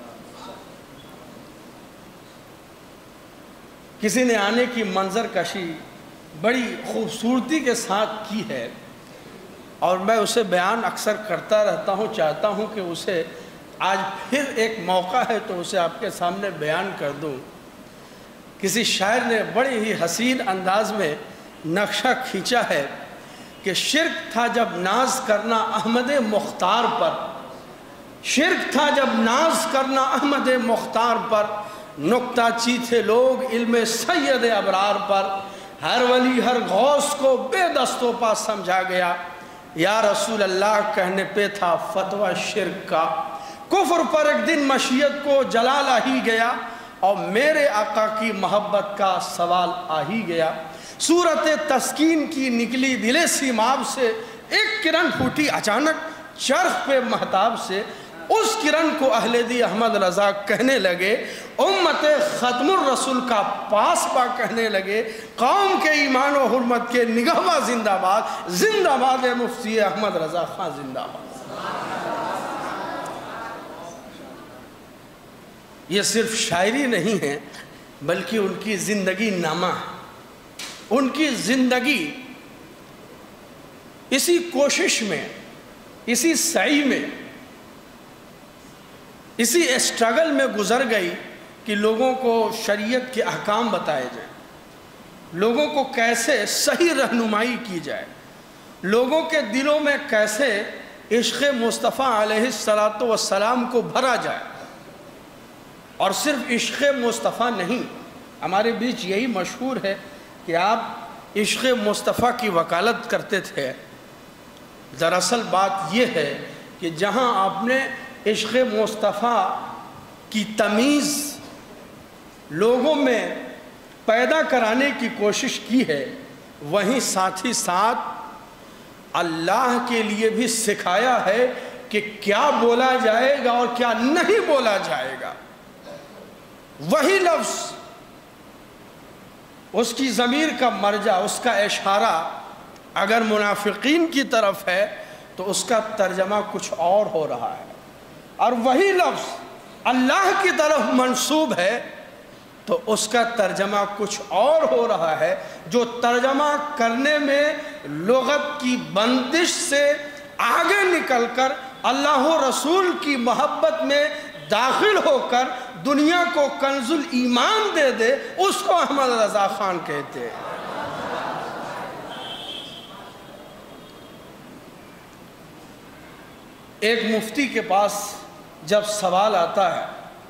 کسی نے آنے کی منظر کشی بڑی خوبصورتی کے ساتھ کی ہے اور میں اسے بیان اکثر کرتا رہتا ہوں, چاہتا ہوں کہ اسے آج پھر ایک موقع ہے تو اسے آپ کے سامنے بیان کر دوں. کسی شاعر نے بڑی ہی حسین انداز میں نقشہ کھینچا ہے کہ شرک تھا جب ناز کرنا احمد مختار پر, شرک تھا جب ناز کرنا احمد مختار پر, نکتہ چی تھے لوگ علم سید ابرار پر, ہر ولی ہر غوث کو بے دست و پا سمجھا گیا, یا رسول اللہ کہنے پہ تھا فتویٰ شرک کا, کفر پر ایک دن مشیت کو جلال آ ہی گیا اور میرے آقا کی محبت کا سوال آ ہی گیا. صورت تسکین کی نکلی دل سیماب سے, ایک کرن پھوٹی اچانک چرخ پہ مہتاب سے, اس کرن کو اہل دی احمد رضا کہنے لگے, امت ختم الرسول کا پاس پا کہنے لگے, قوم کے ایمان و حرمت کے نگہباں زندہ باد, زندہ باد مفتی احمد رضا خان زندہ باد. یہ صرف شاعری نہیں ہے بلکہ ان کی زندگی نامہ ہے. ان کی زندگی اسی کوشش میں, اسی سعی میں, اسی اسٹرگل میں گزر گئی کہ لوگوں کو شریعت کے احکام بتائے جائیں, لوگوں کو کیسے صحیح رہنمائی کی جائے, لوگوں کے دلوں میں کیسے عشق مصطفیٰ علیہ السلام کو بھرا جائے. اور صرف عشق مصطفیٰ نہیں, ہمارے بیچ یہی مشہور ہے کہ آپ عشق مصطفیٰ کی وکالت کرتے تھے. دراصل بات یہ ہے کہ جہاں آپ نے عشق مصطفیٰ کی تمیز لوگوں میں پیدا کرانے کی کوشش کی ہے, وہیں ساتھ ہی ساتھ اللہ کے لیے بھی سکھایا ہے کہ کیا بولا جائے گا اور کیا نہیں بولا جائے گا. وہی لفظ, اس کی ضمیر کا مرجع, اس کا اشارہ اگر منافقین کی طرف ہے تو اس کا ترجمہ کچھ اور ہو رہا ہے, اور وہی لفظ اللہ کی طرف منسوب ہے تو اس کا ترجمہ کچھ اور ہو رہا ہے. جو ترجمہ کرنے میں لغت کی بندش سے آگے نکل کر اللہ و رسول کی محبت میں داخل ہو کر دنیا کو کنز الایمان دے دے, اس کو احمد رضا خان کہتے ہیں. ایک مفتی کے پاس جب سوال آتا ہے,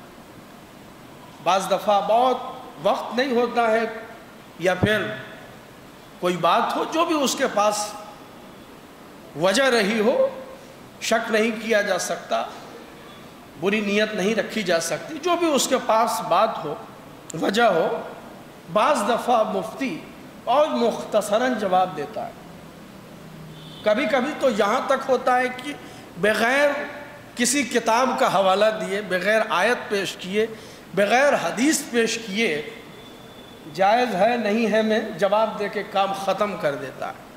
بعض دفعہ بہت وقت نہیں ہوتا ہے یا پھر کوئی بات ہو جو بھی اس کے پاس وجہ رہی ہو, شک نہیں کیا جا سکتا, بری نیت نہیں رکھی جا سکتی, جو بھی اس کے پاس بات ہو, وجہ ہو, بعض دفعہ مفتی بہت مختصراً جواب دیتا ہے. کبھی کبھی تو یہاں تک ہوتا ہے کہ بغیر کسی کتاب کا حوالہ دیے, بغیر آیت پیش کیے, بغیر حدیث پیش کیے, جائز ہے نہیں ہے میں جواب دے کے کام ختم کر دیتا ہے.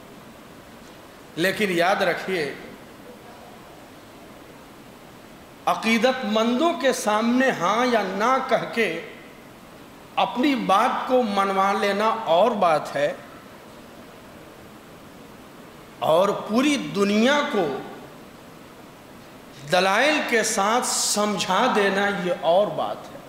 لیکن یاد رکھیے, عقیدت مندوں کے سامنے ہاں یا نہ کہہ کے اپنی بات کو منوا لینا اور بات ہے, اور پوری دنیا کو دلائل کے ساتھ سمجھا دینا یہ اور بات ہے.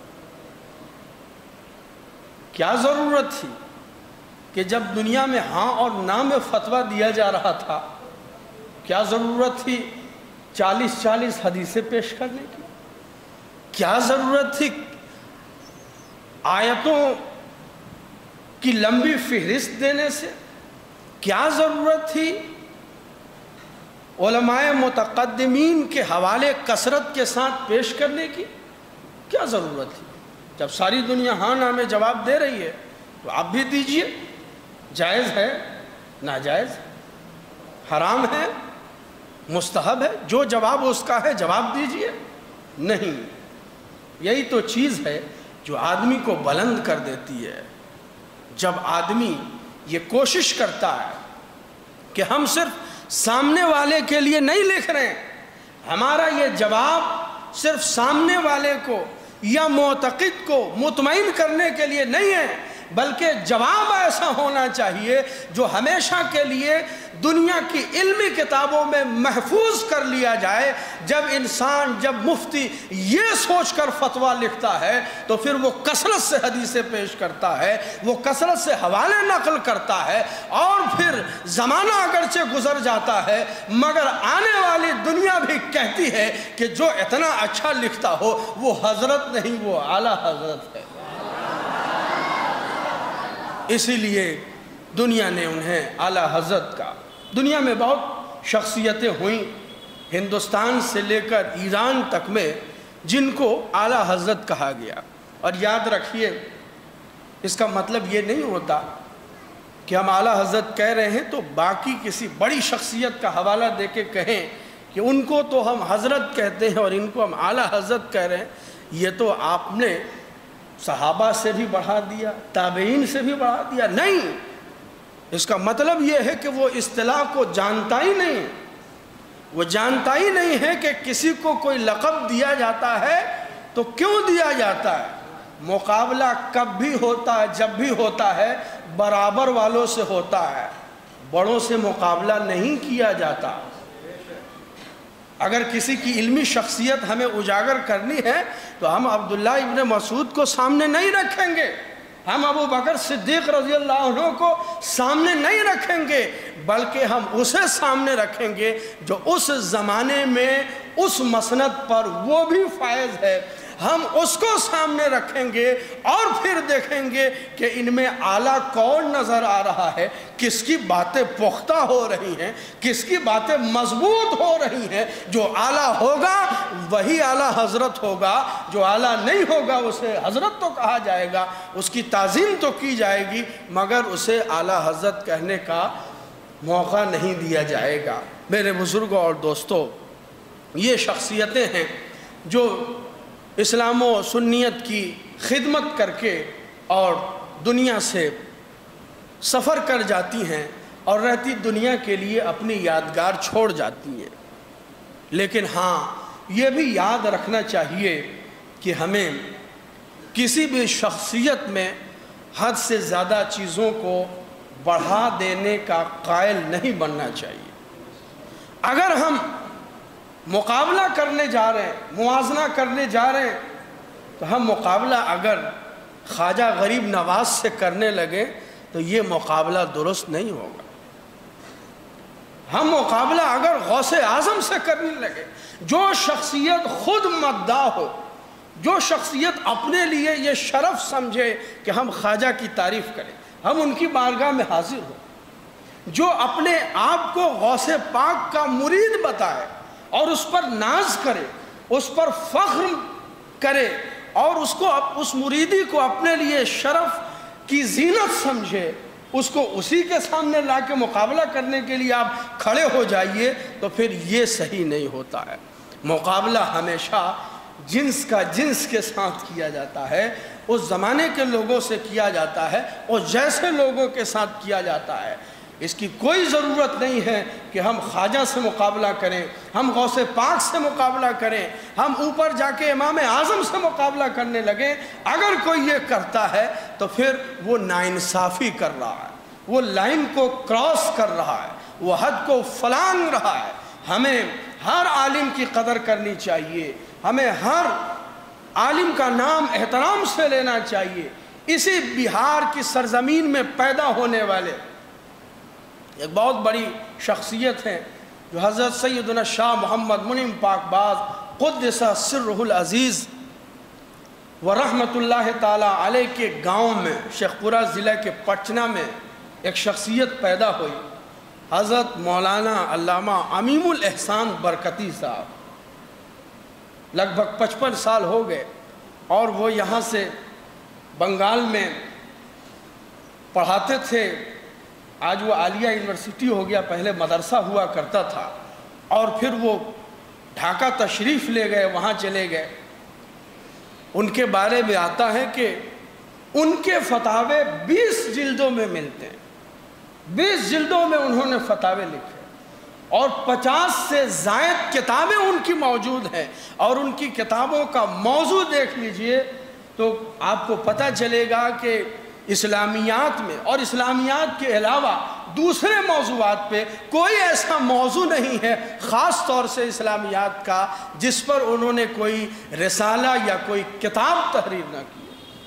کیا ضرورت تھی کہ جب دنیا میں ہاں اور نہ میں فتویٰ دیا جا رہا تھا, کیا ضرورت تھی چالیس چالیس حدیثیں پیش کرنے کی؟ کیا ضرورت تھی آیتوں کی لمبی فہرست دینے سے؟ کیا ضرورت تھی علماء متقدمین کے حوالے کثرت کے ساتھ پیش کرنے کی؟ کیا ضرورت تھی؟ جب ساری دنیا ہاں نہ میں جواب دے رہی ہے تو آپ بھی دیجئے. جائز ہے, ناجائز ہے, حرام ہے, مستحب ہے, جو جواب اس کا ہے جواب دیجئے. نہیں, یہی تو چیز ہے جو آدمی کو بلند کر دیتی ہے. جب آدمی یہ کوشش کرتا ہے کہ ہم صرف سامنے والے کے لیے نہیں لکھ رہے ہیں, ہمارا یہ جواب صرف سامنے والے کو یا معتقد کو مطمئن کرنے کے لیے نہیں ہے, بلکہ جواب ایسا ہونا چاہیے جو ہمیشہ کے لیے دنیا کی علمی کتابوں میں محفوظ کر لیا جائے. جب انسان, جب مفتی یہ سوچ کر فتویٰ لکھتا ہے تو پھر وہ کثرت سے حدیثیں پیش کرتا ہے, وہ کثرت سے حوالے نقل کرتا ہے, اور پھر زمانہ اگرچہ گزر جاتا ہے مگر آنے والی دنیا بھی کہتی ہے کہ جو اتنا اچھا لکھتا ہو وہ حضرت نہیں, وہ اعلیٰ حضرت ہے. اسی لیے دنیا نے انہیں اعلیٰ حضرت کا, دنیا میں بہت شخصیتیں ہوئیں ہندوستان سے لے کر ایران تک میں جن کو اعلیٰ حضرت کہا گیا. اور یاد رکھیے اس کا مطلب یہ نہیں ہوتا کہ ہم اعلیٰ حضرت کہہ رہے ہیں تو باقی کسی بڑی شخصیت کا حوالہ دے کے کہیں کہ ان کو تو ہم حضرت کہتے ہیں اور ان کو ہم اعلیٰ حضرت کہہ رہے ہیں. یہ تو آپ نے صحابہ سے بھی بڑھا دیا, تابعین سے بھی بڑھا دیا. نہیں, اس کا مطلب یہ ہے کہ وہ اصطلاح کو جانتا ہی نہیں, وہ جانتا ہی نہیں ہے کہ کسی کو کوئی لقب دیا جاتا ہے تو کیوں دیا جاتا ہے. مقابلہ کب بھی ہوتا ہے, جب بھی ہوتا ہے برابر والوں سے ہوتا ہے, بڑوں سے مقابلہ نہیں کیا جاتا. اگر کسی کی علمی شخصیت ہمیں اجاگر کرنی ہے تو ہم عبداللہ ابن مسعود کو سامنے نہیں رکھیں گے, ہم ابو بکر صدیق رضی اللہ عنہ کو سامنے نہیں رکھیں گے, بلکہ ہم اسے سامنے رکھیں گے جو اس زمانے میں اس مسند پر وہ بھی فائز ہے. ہم اس کو سامنے رکھیں گے اور پھر دیکھیں گے کہ ان میں اعلیٰ کون نظر آ رہا ہے, کس کی باتیں پختہ ہو رہی ہیں, کس کی باتیں مضبوط ہو رہی ہیں. جو اعلیٰ ہوگا وہی اعلیٰ حضرت ہوگا, جو اعلیٰ نہیں ہوگا اسے حضرت تو کہا جائے گا, اس کی تعظیم تو کی جائے گی, مگر اسے اعلیٰ حضرت کہنے کا موقع نہیں دیا جائے گا. میرے بزرگوں اور دوستوں, یہ شخصیتیں ہیں جو اسلام و سنیت کی خدمت کر کے اور دنیا سے سفر کر جاتی ہیں اور رہتی دنیا کے لیے اپنی یادگار چھوڑ جاتی ہیں. لیکن ہاں یہ بھی یاد رکھنا چاہیے کہ ہمیں کسی بھی شخصیت میں حد سے زیادہ چیزوں کو بڑھا دینے کا قائل نہیں بننا چاہیے. اگر ہم مقابلہ کرنے جا رہے ہیں, موازنہ کرنے جا رہے ہیں, تو ہم مقابلہ اگر خواجہ غریب نواز سے کرنے لگے تو یہ مقابلہ درست نہیں ہوگا. ہم مقابلہ اگر غوث اعظم سے کرنے لگے, جو شخصیت خود مدعا ہو, جو شخصیت اپنے لیے یہ شرف سمجھے کہ ہم خواجہ کی تعریف کریں, ہم ان کی بارگاہ میں حاضر ہوں, جو اپنے آپ کو غوث پاک کا مرید بتائے اور اس پر ناز کرے, اس پر فخر کرے اور اس کو اس مریدی کو اپنے لیے شرف کی زینت سمجھے, اس کو اسی کے سامنے لا کے مقابلہ کرنے کے لیے آپ کھڑے ہو جائیے تو پھر یہ صحیح نہیں ہوتا ہے. مقابلہ ہمیشہ جنس کا جنس کے ساتھ کیا جاتا ہے, اس زمانے کے لوگوں سے کیا جاتا ہے اور جیسے لوگوں کے ساتھ کیا جاتا ہے. اس کی کوئی ضرورت نہیں ہے کہ ہم خواجہ سے مقابلہ کریں, ہم غوث پاک سے مقابلہ کریں, ہم اوپر جا کے امام اعظم سے مقابلہ کرنے لگیں. اگر کوئی یہ کرتا ہے تو پھر وہ ناانصافی کر رہا ہے, وہ لائن کو کراس کر رہا ہے, وہ حد کو فلانگ رہا ہے. ہمیں ہر عالم کی قدر کرنی چاہیے, ہمیں ہر عالم کا نام احترام سے لینا چاہیے. اسی بہار کی سرزمین میں پیدا ہونے والے ایک بہت بڑی شخصیت ہیں جو حضرت سیدنا شاہ محمد منعم پاک باز قدس سرہ العزیز ورحمۃ اللہ تعالی علیہ کے گاؤں میں شیخ پورہ ضلع کے پٹنہ میں ایک شخصیت پیدا ہوئی, حضرت مولانا علامہ امیم الاحسان برکتی صاحب. لگ بھگ پچپن سال ہو گئے اور وہ یہاں سے بنگال میں پڑھاتے تھے. آج وہ عالیہ یونیورسٹی ہو گیا, پہلے مدرسہ ہوا کرتا تھا, اور پھر وہ ڈھاکہ تشریف لے گئے, وہاں چلے گئے. ان کے بارے میں آتا ہے کہ ان کے فتاوے بیس جلدوں میں ملتے ہیں، بیس جلدوں میں انہوں نے فتاوے لکھے اور پچاس سے زائد کتابیں ان کی موجود ہیں، اور ان کی کتابوں کا موضوع دیکھ لیجئے تو آپ کو پتہ چلے گا کہ اسلامیات میں اور اسلامیات کے علاوہ دوسرے موضوعات پہ کوئی ایسا موضوع نہیں ہے خاص طور سے اسلامیات کا جس پر انہوں نے کوئی رسالہ یا کوئی کتاب تحریر نہ کی۔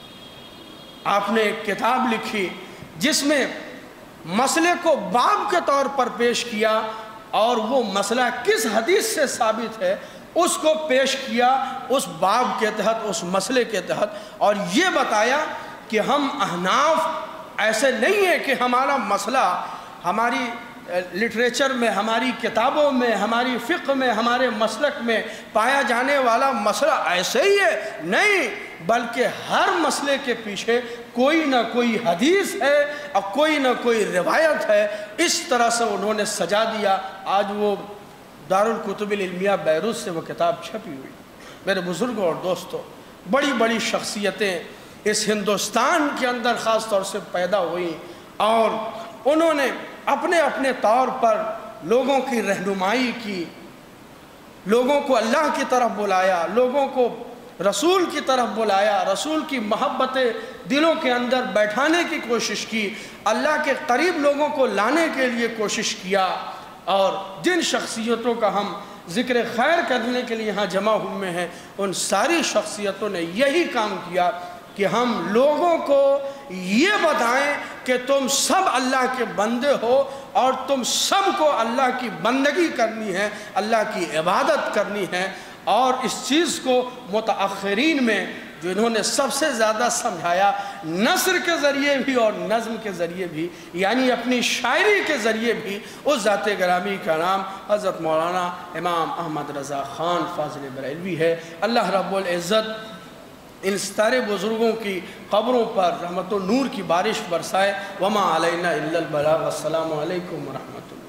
آپ نے ایک کتاب لکھی جس میں مسئلے کو باب کے طور پر پیش کیا اور وہ مسئلہ کس حدیث سے ثابت ہے اس کو پیش کیا اس باب کے تحت، اس مسئلے کے تحت، اور یہ بتایا کہ ہم احناف ایسے نہیں ہے کہ ہمارا مسئلہ ہماری لٹریچر میں، ہماری کتابوں میں، ہماری فقہ میں، ہمارے مسلک میں پایا جانے والا مسئلہ ایسے ہی ہے، نہیں، بلکہ ہر مسئلے کے پیچھے کوئی نہ کوئی حدیث ہے اور کوئی نہ کوئی روایت ہے۔ اس طرح سے انہوں نے سجا دیا۔ آج وہ دارالکتب العلمیہ بیروت سے وہ کتاب چھپی ہوئی۔ میرے بزرگوں اور دوستوں، بڑی بڑی شخصیتیں اس ہندوستان کے اندر خاص طور سے پیدا ہوئی اور انہوں نے اپنے اپنے طور پر لوگوں کی رہنمائی کی، لوگوں کو اللہ کی طرف بلایا، لوگوں کو رسول کی طرف بلایا، رسول کی محبت دلوں کے اندر بیٹھانے کی کوشش کی، اللہ کے قریب لوگوں کو لانے کے لیے کوشش کیا۔ اور جن شخصیتوں کا ہم ذکر خیر کرنے کے لیے یہاں جمع ہوئے ہیں، ان ساری شخصیتوں نے یہی کام کیا کہ ہم لوگوں کو یہ بتائیں کہ تم سب اللہ کے بندے ہو اور تم سب کو اللہ کی بندگی کرنی ہے، اللہ کی عبادت کرنی ہے۔ اور اس چیز کو متاخرین میں جو انہوں نے سب سے زیادہ سمجھایا، نثر کے ذریعے بھی اور نظم کے ذریعے بھی، یعنی اپنی شاعری کے ذریعے بھی، اس ذات گرامی کا نام حضرت مولانا امام احمد رضا خان فاضل بریلوی ہے۔ اللہ رب العزت ان سارے بزرگوں کی قبروں پر رحمت و نور کی بارش برسائے۔ وما علینا الا البلاغ۔ السلام علیکم ورحمۃ اللہ۔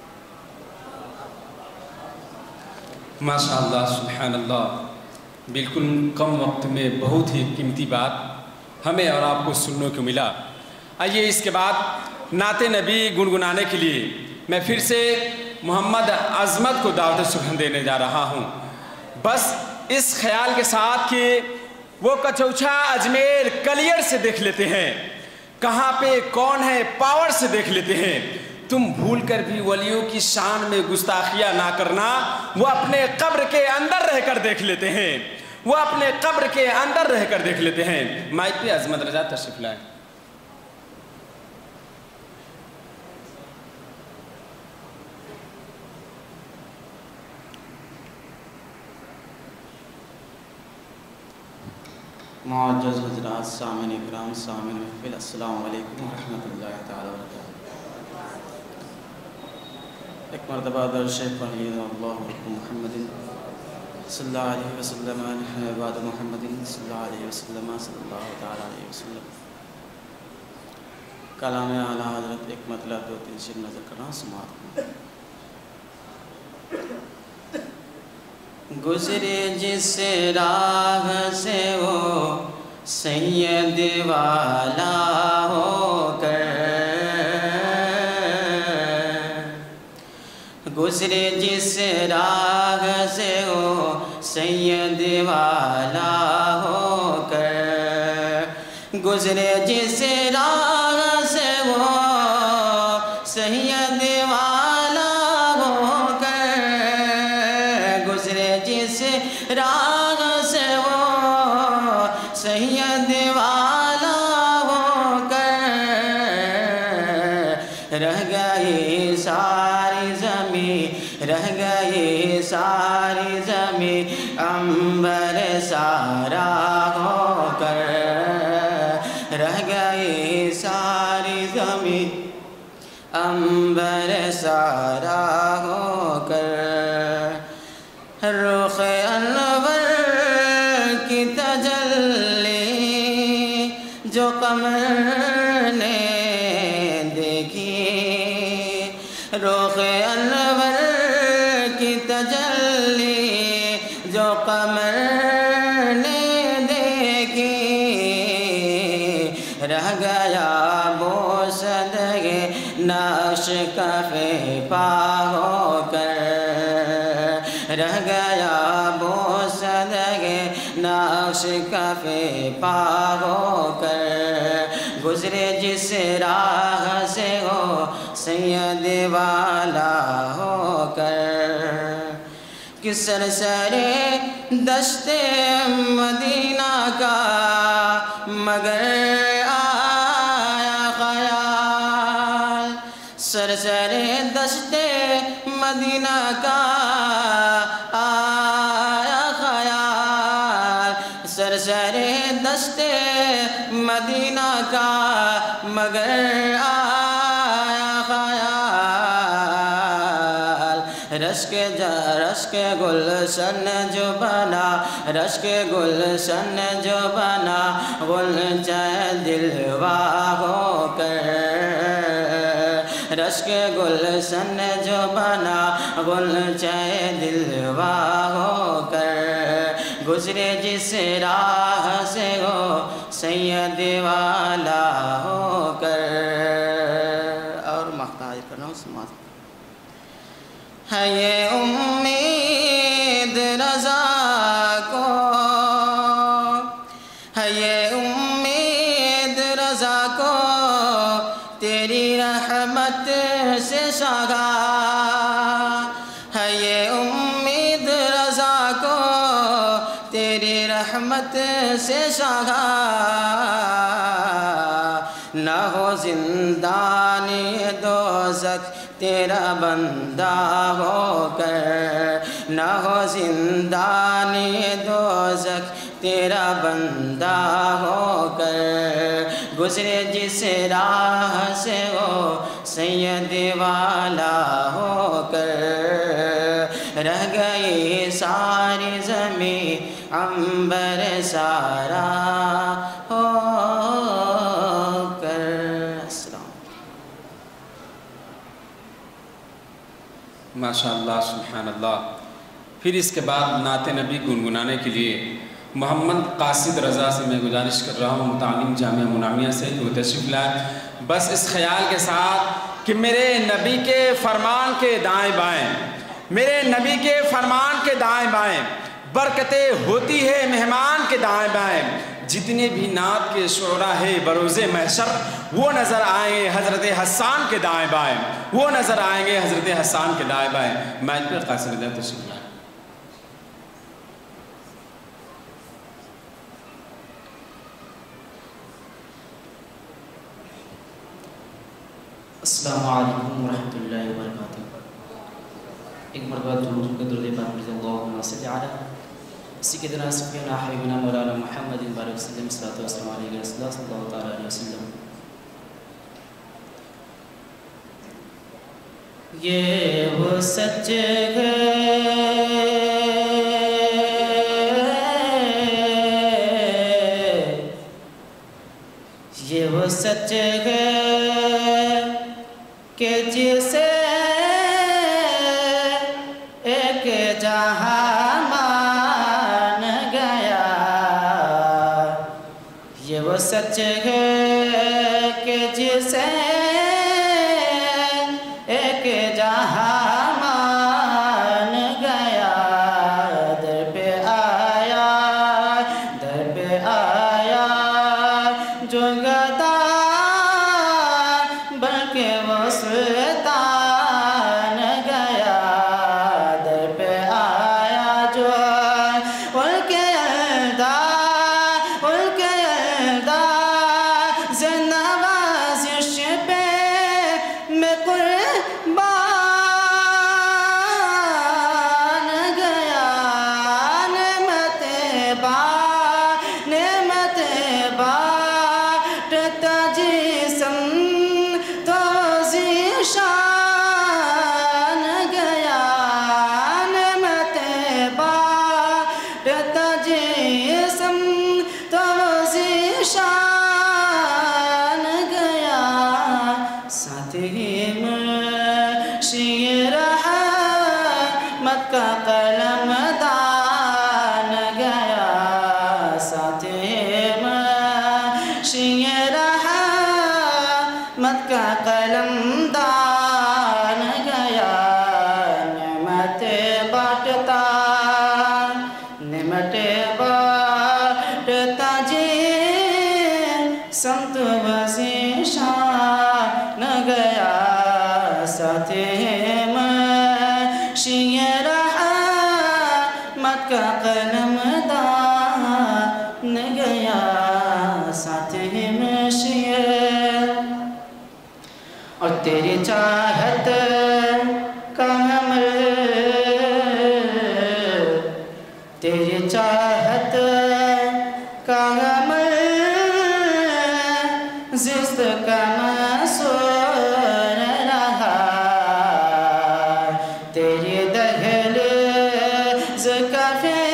ماشاءاللہ، سبحان اللہ، بالکل کم وقت میں بہت ہی قیمتی بات ہمیں اور آپ کو سننے کو ملا۔ آئیے اس کے بعد نعت نبی گنگنانے کے لیے میں پھر سے محمد عظمت کو دعوت سخن دینے جا رہا ہوں، بس اس خیال کے ساتھ کہ وہ کچوچھا اجمیر کلیئر سے دیکھ لیتے ہیں، کہاں پہ کون ہے پاور سے دیکھ لیتے ہیں۔ تم بھول کر بھی ولیوں کی شان میں گستاخیاں نہ کرنا، وہ اپنے قبر کے اندر رہ کر دیکھ لیتے ہیں، وہ اپنے قبر کے اندر رہ کر دیکھ لیتے ہیں۔ مائک پہ عظمت رضا تشریف لائیں۔ معزز حضرات، سامعین اکرام، سامعین محفل، السلام علیکم ورحمۃ اللہ تعالی وبرکاتہ۔ ایک مرتبہ درود شریف پڑھیے، اللہ محمد صلی اللہ علیہ وسلم، نحن عباد محمد صلی اللہ علیہ وسلم، صلی اللہ تعالی علیہ وسلم۔ کلام اعلیٰ حضرت ایک مطلب دو تین شعر نظر کرنا سماعت کرنا۔ گزرے جس راہ سے وہ سید والا ہو کر، گزرے جس راہ سے وہ سید والا ہو کر، گزرے جس راہ سے وہ سید والا ہو کر، گزرے جس راہ سے وہ سید والا ہو کر، رہ گئی ساری زمین، رہ گئی ساری زمین عنبر سارا ہو کر، رہ گئی ساری زمین عنبر سارا ہو کر، رخ انور کی تجلی جو قمر نے دیکھی، رخ انور کی تجلی جو قمر نے دیکھی، نقش کف پا ہو کر رہ گیا بوسد کے نقش کف پا ہو کر گزرے جس راہ سے ہو سید والا ہو کر کہ سرسرے دشت مدینہ کا مگر آیا خیال سرسرے دشت مدینہ کا آیا خیال سرسرے دشت مدینہ کا مگر آیا خیال رشک رشک گلشن جو بنا رشک گلشن جو بنا غنچہ دلوا ہو کر رشک گلشن جو بنا غنچہ دلوا ہو کر گزرے جس راہ سے ہو سید والا ہو کر اور مختار کرنا سماعت ہے یہ امید رضا کو ہے یہ امید رضا کو تیری رحمت سے شاگا ہے یہ امید رضا کو تیری رحمت سے شاگا نہ ہو زندانی دوزخ تیرا بندہ ہو کر نہ ہو زندانی دوزخ تیرا بندہ ہو کر گزرے جس راہ سے ہو سید والا ہو کر رہ گئی ساری زمین عنبر سارا ہو کر ماشاءاللہ سبحان اللہ۔ پھر اس کے بعد نعت نبی گنگنانے کے لیے محمد قاصد رضا سے میں گزارش کر رہا ہوں متعلم جامعہ منامیہ سے جو تشریف لائے بس اس خیال کے ساتھ کہ میرے نبی کے فرمان کے دائیں بائیں میرے نبی کے فرمان کے دائیں بائیں برکتیں ہوتی ہے مہمان کے دائیں بائیں جتنے بھی نعت کے شعراء ہے بروز محشر وہ نظر آئیں گے حضرت حسان کے دائیں بائیں وہ نظر آئیں گے حضرت حسان کے دائیں بائیں میں پر قاصد رضا تشریف لائے۔ السلام علیکم ورحمۃ اللہ وبرکاتہ۔ ایک مرتبہ درود کے درود پاک میں اللہم صلی علی سیدنا سفینا حبیبنا مولانا محمد بارک وسلم صلی اللہ علیہ وسلم صلی اللہ تعالی علیہ وسلم۔ یہ وہ سچ ہے یہ وہ سچ ہے کہ جسے ایک جہاں مان گیا یہ وہ سچ ہے کہ جسے ایک جہاں مان گیا در پہ آیا در پہ آیا جو گدا بلکہ وہ سلطان گیا در پہ آیا جو ان کے الدا ان کے الدا نوازش پہ میں قربان گیا نعمت با نعمت بانٹتا جسم تو ذیشان گیا نعمت بانٹتا جسم تو ذیشان گیا ساتھ ہی مرشی رحمت کا قلم دان گیا ساتھ ہی مرشی رحمت کا قلم دان ساتھ مشی رحمت کا قلم دان گیا ساتھ مشی اور تیری چاہت کا حمل تیری چاہت کا حمل زست کا مسور رہا تیری دہلیز کا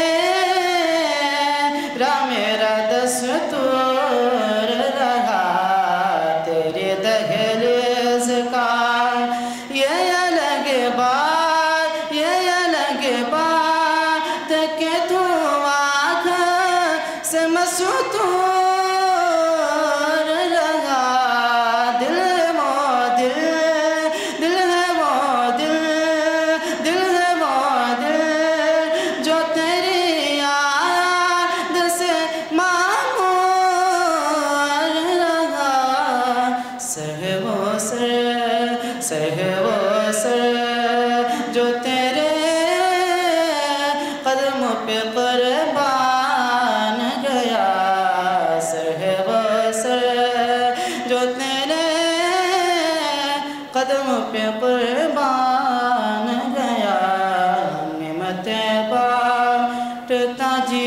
پھیرا میرا دستور رہا تیری دہلیز کا یہ الگ بات یہ الگ بات کہ تو آنکھ سے مستور رہا دل مو دل دل ہے وہ دل دل ہے وہ دل جو تیری یاد سے معمور رہا سر ہے وہ سر سر ہے وہ سر جو تیرے قدموں پہ قربان گیا سر ہے وہ سر جو تیرے قدموں پہ قربان گیا نعمتیں بانٹتا جی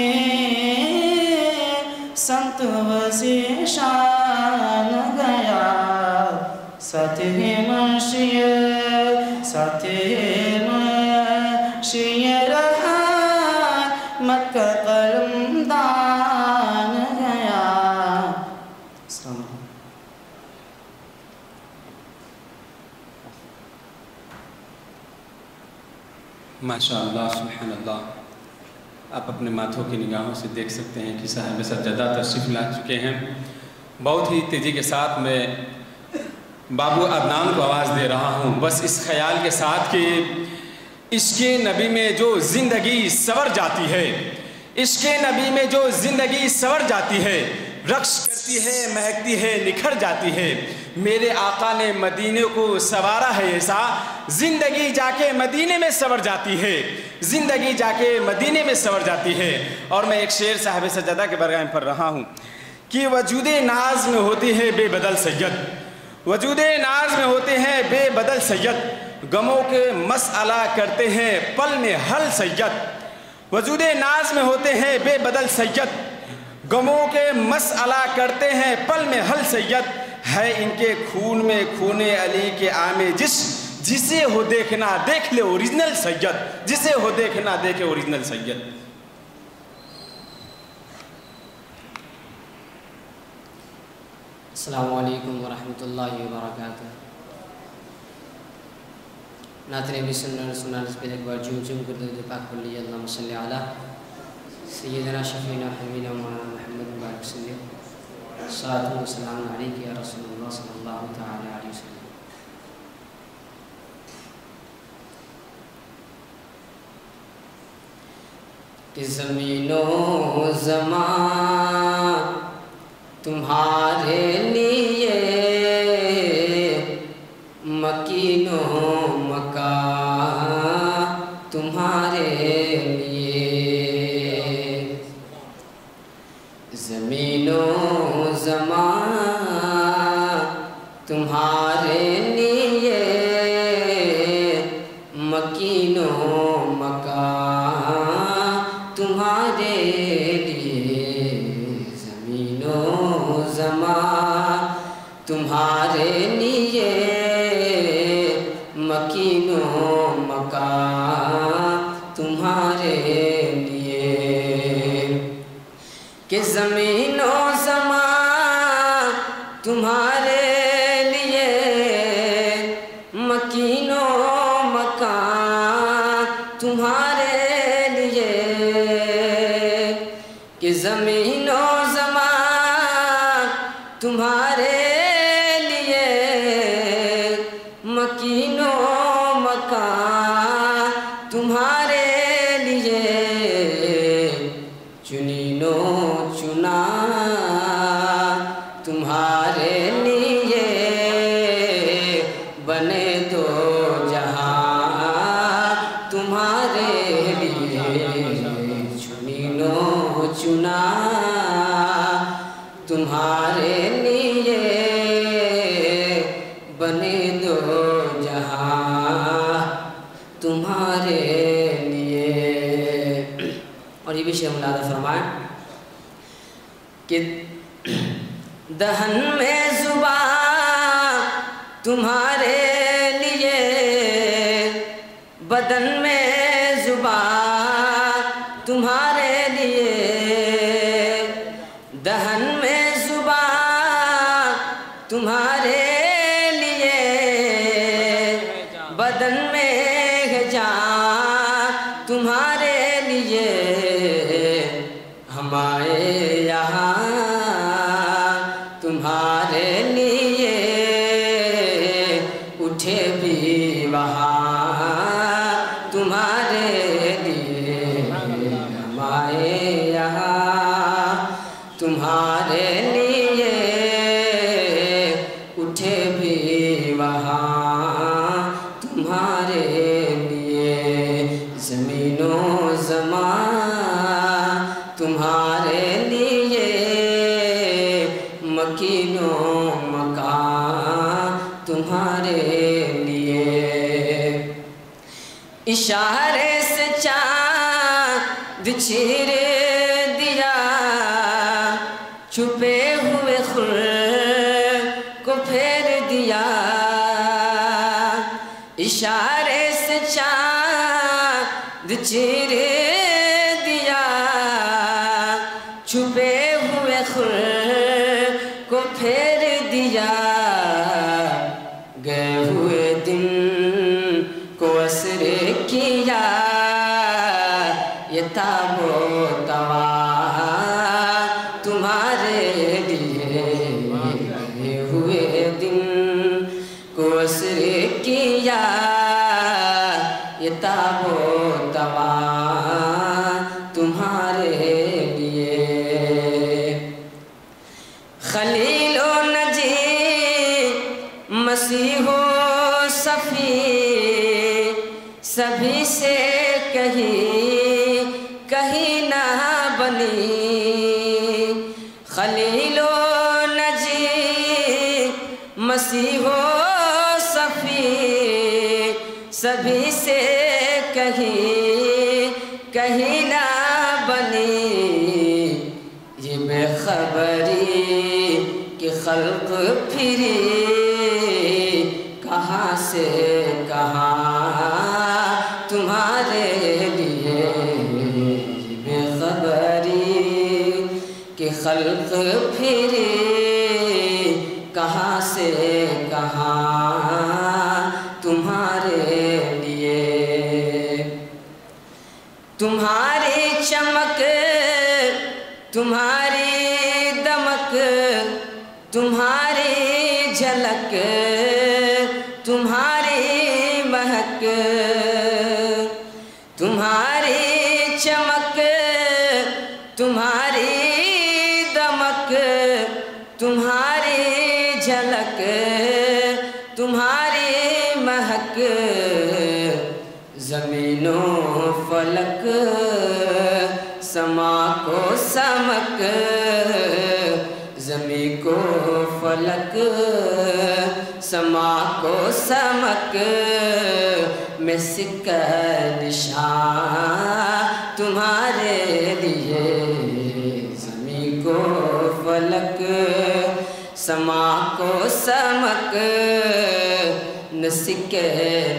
سنت وزی شان گیا ساتھ ہی منشی ساتھ ہی منشی رحمت کا قلم دان گیا السلام علیکم ماشاءاللہ سبحان اللہ. آپ اپنے ماتھوں کی نگاہوں سے دیکھ سکتے ہیں کہ صاحب سجدہ تشریف لا چکے ہیں. بہت ہی تیزی کے ساتھ میں بابو عدنان کو آواز دے رہا ہوں بس اس خیال کے ساتھ کہ عشق نبی میں جو زندگی سنور جاتی ہے عشق نبی میں جو زندگی سنور جاتی ہے رقص کرتی ہے مہکتی ہے نکھر جاتی ہے میرے آقا نے مدینے کو سنوارا ہے ایسا زندگی جا کے مدینے میں سنور جاتی ہے زندگی جا کے مدینے میں سنور جاتی ہے. اور میں ایک شعر صاحب سجدہ کے برگاہ پڑھ رہا ہوں کہ وجود ناز میں ہوتی ہے بے بدل سید وجود ناز میں ہوتے ہیں بے بدل سید غموں کے مسئلہ کرتے ہیں پل میں حل سید وجود ناز میں ہوتے ہیں بے بدل سید غموں کے مسئلہ کرتے ہیں پل میں حل سید ہے ان کے خون میں خون علی کے عامے جس جسے ہو دیکھنا دیکھ لے اوریجنل سید جسے ہو دیکھنا دیکھے اوریجنل سید. السلام علیکم ورحمۃ اللہ وبرکاتہ. ناظرین بھی سننے سنانے سے پہلے ایک بار جھوم جھوم کر درود پاک پڑھ لیجیے. اللہم صلی علی سیدنا شفیعنا حبیبنا مولانا محمد مبارک وسلم صلاۃ و سلام علیک یا رسول اللہ صلی اللہ تعالی علیہ وسلم. کہ زمین و زمان تمہارے لیے مکین و مکان تمہارے لیے زمین و زمان تمہارے لیے مکین و مکان تمہارے لیے زمین و زمان تمہارے لیے مکین و مکان تمہارے لیے کہ زمین و زمان تمہارے لیے مکین و مکان تمہارے لیے کہ زمین و زمان تمہارے لیے مکین و مکان تمہارے لیے چنین و چنا تمہارے لیے بنے دو جہاں تمہارے لیے چنینو چنا تمہارے لیے بنے دو جہاں تمہارے لیے. اور یہ بھی شیخ ملادہ فرمائیں کہ دہن میں زبان تمہارے لیے بدن میں زبان تمہارے لیے دہن میں زبان تمہارے لیے بدن میں ہے جان تمہارے لیے. ہم آئے یہاں تمہارے لیے اٹھے بھی وہاں تمہارے لیے. ہم آئے یہاں تمہارے لیے اٹھے بھی وہاں تمہارے لیے. زمین و زمان تمہارے لیے مکین و مکان تمہارے لیے. اشارے سے چاند چیر دیا چھپے ہوئے خور کو پھیر دیا. اشارے سے چاند چیر دیا چھپے ہوئے خور کو پھیر دیا. گئے ہوئے دن کو اسر کیا یہ تاب و توا تمہارے لیے. گئے ہوئے دن کو اسر کیا یہ تاب و توا تمہارے لیے. خلیل و نجی مسیح و صفی سبھی سے کہیں کہیں نہ بنی. خلیل و نجی مسیح و صفی سبھی سے کہیں کہیں نہ بنی. یہ بے خبری کہ خلق پھری کہاں سے کہاں تمہارے لیے. یہ بے خبری کہ خلق پھری کہاں سے کہاں تمہارے لیے. تمہاری چمک تمہاری دمک تمہاری جھلک تمہاری مہک. تمہاری چمک تمہاری دمک تمہاری جھلک تمہاری مہک. زمین و فلک سما کو سمک زمین کو فلک سما کو سمک میں سکہ نشان تمہارے لیے. زمین کو فلک سما کو سمک میں سکہ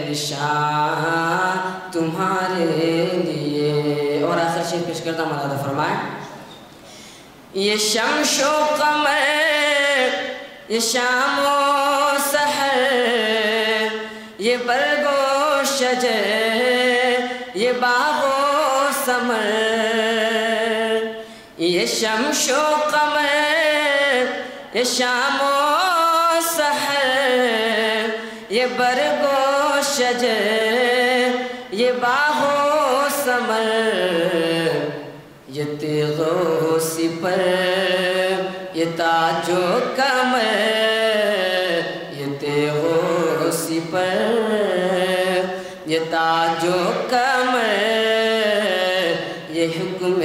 نشان تمہارے لیے. اور آخر شیخ پیش کرتا ہوں ملادہ فرمائیں. یہ شمس و قمر یہ شام و سحر یہ برگ و شجر یہ باغ و ثمر. یہ شمس و قمر یہ شام و سحر یہ برگ و شجر یہ باغ و ثمر. یہ تیغ و سپر یہ تاج و کمر یہ تیغ و سپر سپر یہ تاج و کمر یہ حکم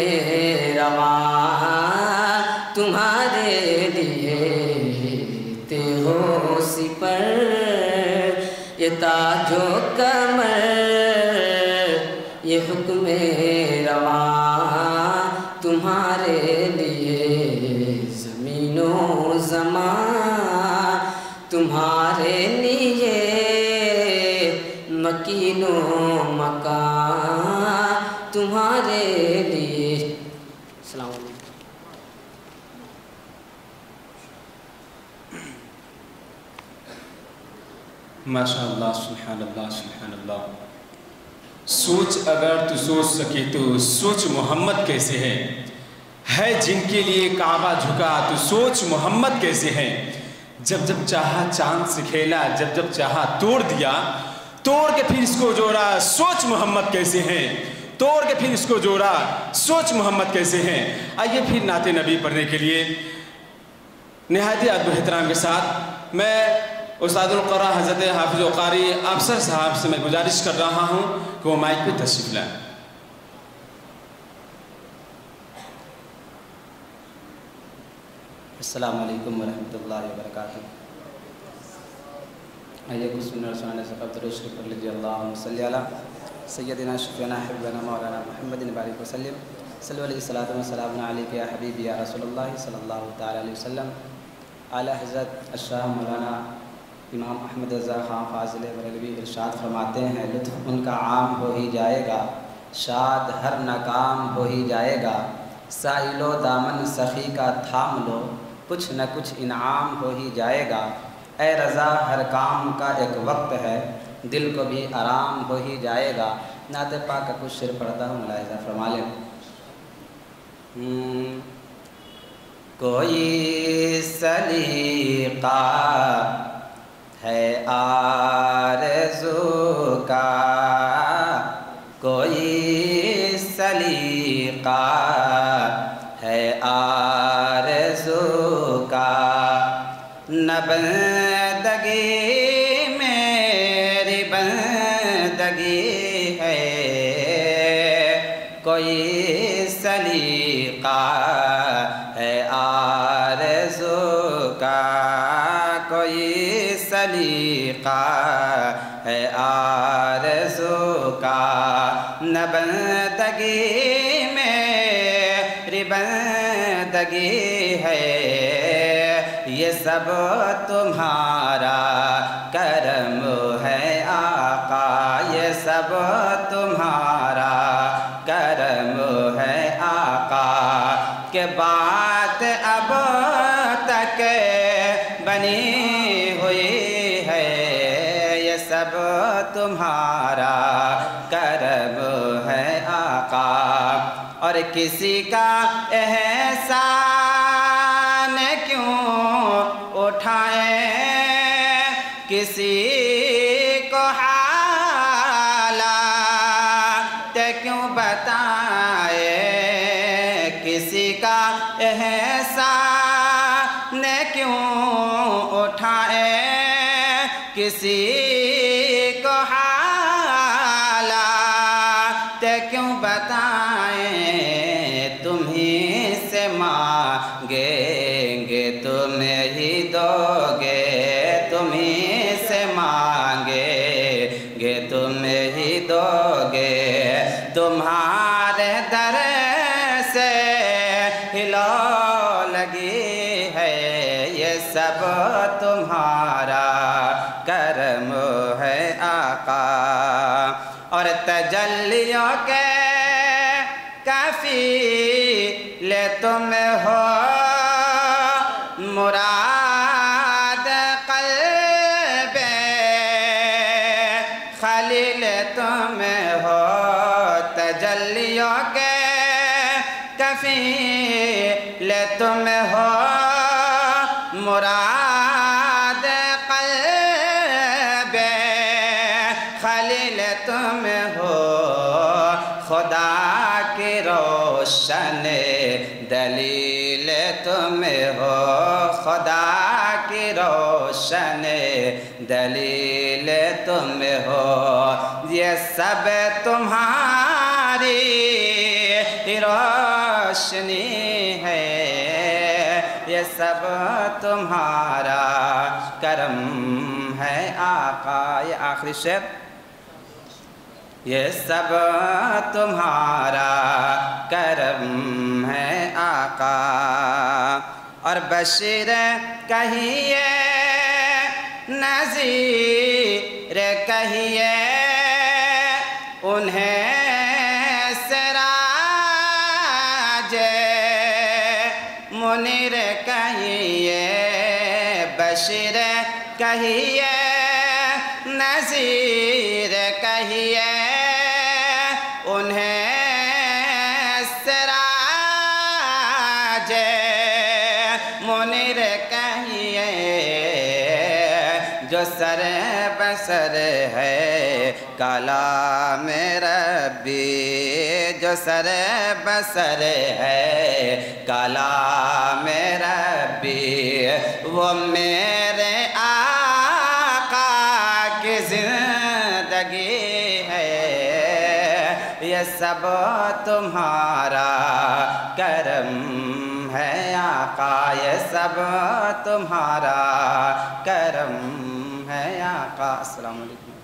رواں تمہارے لیے تے ہو سپر یہ تاج و کمر یہ حکم رواں تمہارے لیے زمین و زمان تمہارے لیے مکین و مکان تمہارے لیے. السلام علیکم. ماشاء اللہ سبحان اللہ سبحان اللہ. سوچ اگر تو سوچ سکے تو سوچ محمد کیسے ہے ہے جن کے لیے کعبہ جھکا تو سوچ محمد کیسے ہے. جب جب چاہا چاند سے کھیلا جب جب چاہا توڑ دیا توڑ کے پھر اس کو جوڑا سوچ محمد کیسے ہیں توڑ کے پھر اس کو جوڑا سوچ محمد کیسے ہیں. آئیے پھر نعت نبی پڑھنے کے لیے نہایت ادب و احترام کے ساتھ میں استاد القرا حضرت حافظ و قاری افسر صاحب سے میں گزارش کر رہا ہوں کہ وہ مائک پہ تشریف لائیں. السلام علیکم ورحمۃ اللہ وبرکاتہ. آئیے کچھ سننے اور سنانے سے قبل درود شریف پڑھ لیجیے. اللہم صلی علی سیدنا شفیعنا حبیبنا مولانا محمد بارک وسلم صلی علیہ الصلوۃ والسلام علیک یا حبیبی یا رسول اللہ صلی اللہ تعالی علیہ وسلم. اعلیٰ حضرت الشاہ مولانا امام احمد رضا خان فاضل بریلوی ارشاد فرماتے ہیں لطف ان کا عام ہو ہی جائے گا شاد ہر ناکام ہو ہی جائے گا سائل و دامن سخی کا تھام لو کچھ نہ کچھ انعام ہو ہی جائے گا. اے رضا ہر کام کا ایک وقت ہے دل کو بھی آرام ہو ہی جائے گا. نعت پاک کا کچھ شعر پڑھتا ہوں ملاحظہ فرما لیں. کوئی سلیقہ ہے آرزو کا کوئی سلیقہ ہے آرزو کا نہ بندگی میری بندگی ہے کوئی سلیقہ ہے آرزو کا کوئی سلیقہ ہے آرزو کا نہ بندگی میری بندگی ہے یہ سب تمہارا کرم ہے آقا یہ سب تمہارا کرم ہے آقا کہ بات اب تک بنی ہوئی ہے یہ سب تمہارا کرم ہے آقا. اور کسی کا احسان کیوں اٹھائیں کسی کو حالات کیوں بتائیں کسی کا احسان کیوں اٹھائیں کسی کو حالات کیوں بتائیں تمہیں سے مانگیں گے تم ہی دو گے تمہیں سے مانگیں گے تم ہی دو گے تمہارے در سے ہلو لگی ہے یہ سب تمہارا کرم ہے آقا. اور تجلیوں کے کافی لے تم ہو مراد قلب خلیل تم ہو تجلیوں کے کفیل تم ہو مراد قلب خلیل تم ہو خدا کی روشن دلیل تم ہو خدا کی روشن دلیل दलील तुम हो, ये सब तुम्हारी रोशनी है, ये सब तुम्हारा करम है आका। ये आखिरी शेर, ये सब तुम्हारा करम है आका। और बशीर कहिए नज़ीर कहिए उन्हें सिराज मुनीर कहिए, बशीर कहिए नज़ीर कहिए उन्हें सिराज मुनीर कहिए, जो सर बसर है कलाम रब्बी, जो सर बसर है कलाम रब्बी, वो मेरे आका की जिंदगी है। ये सब तुम्हारा करम है आका, ये सब तुम्हारा करम है आका। अस्सलाम वालेकुम।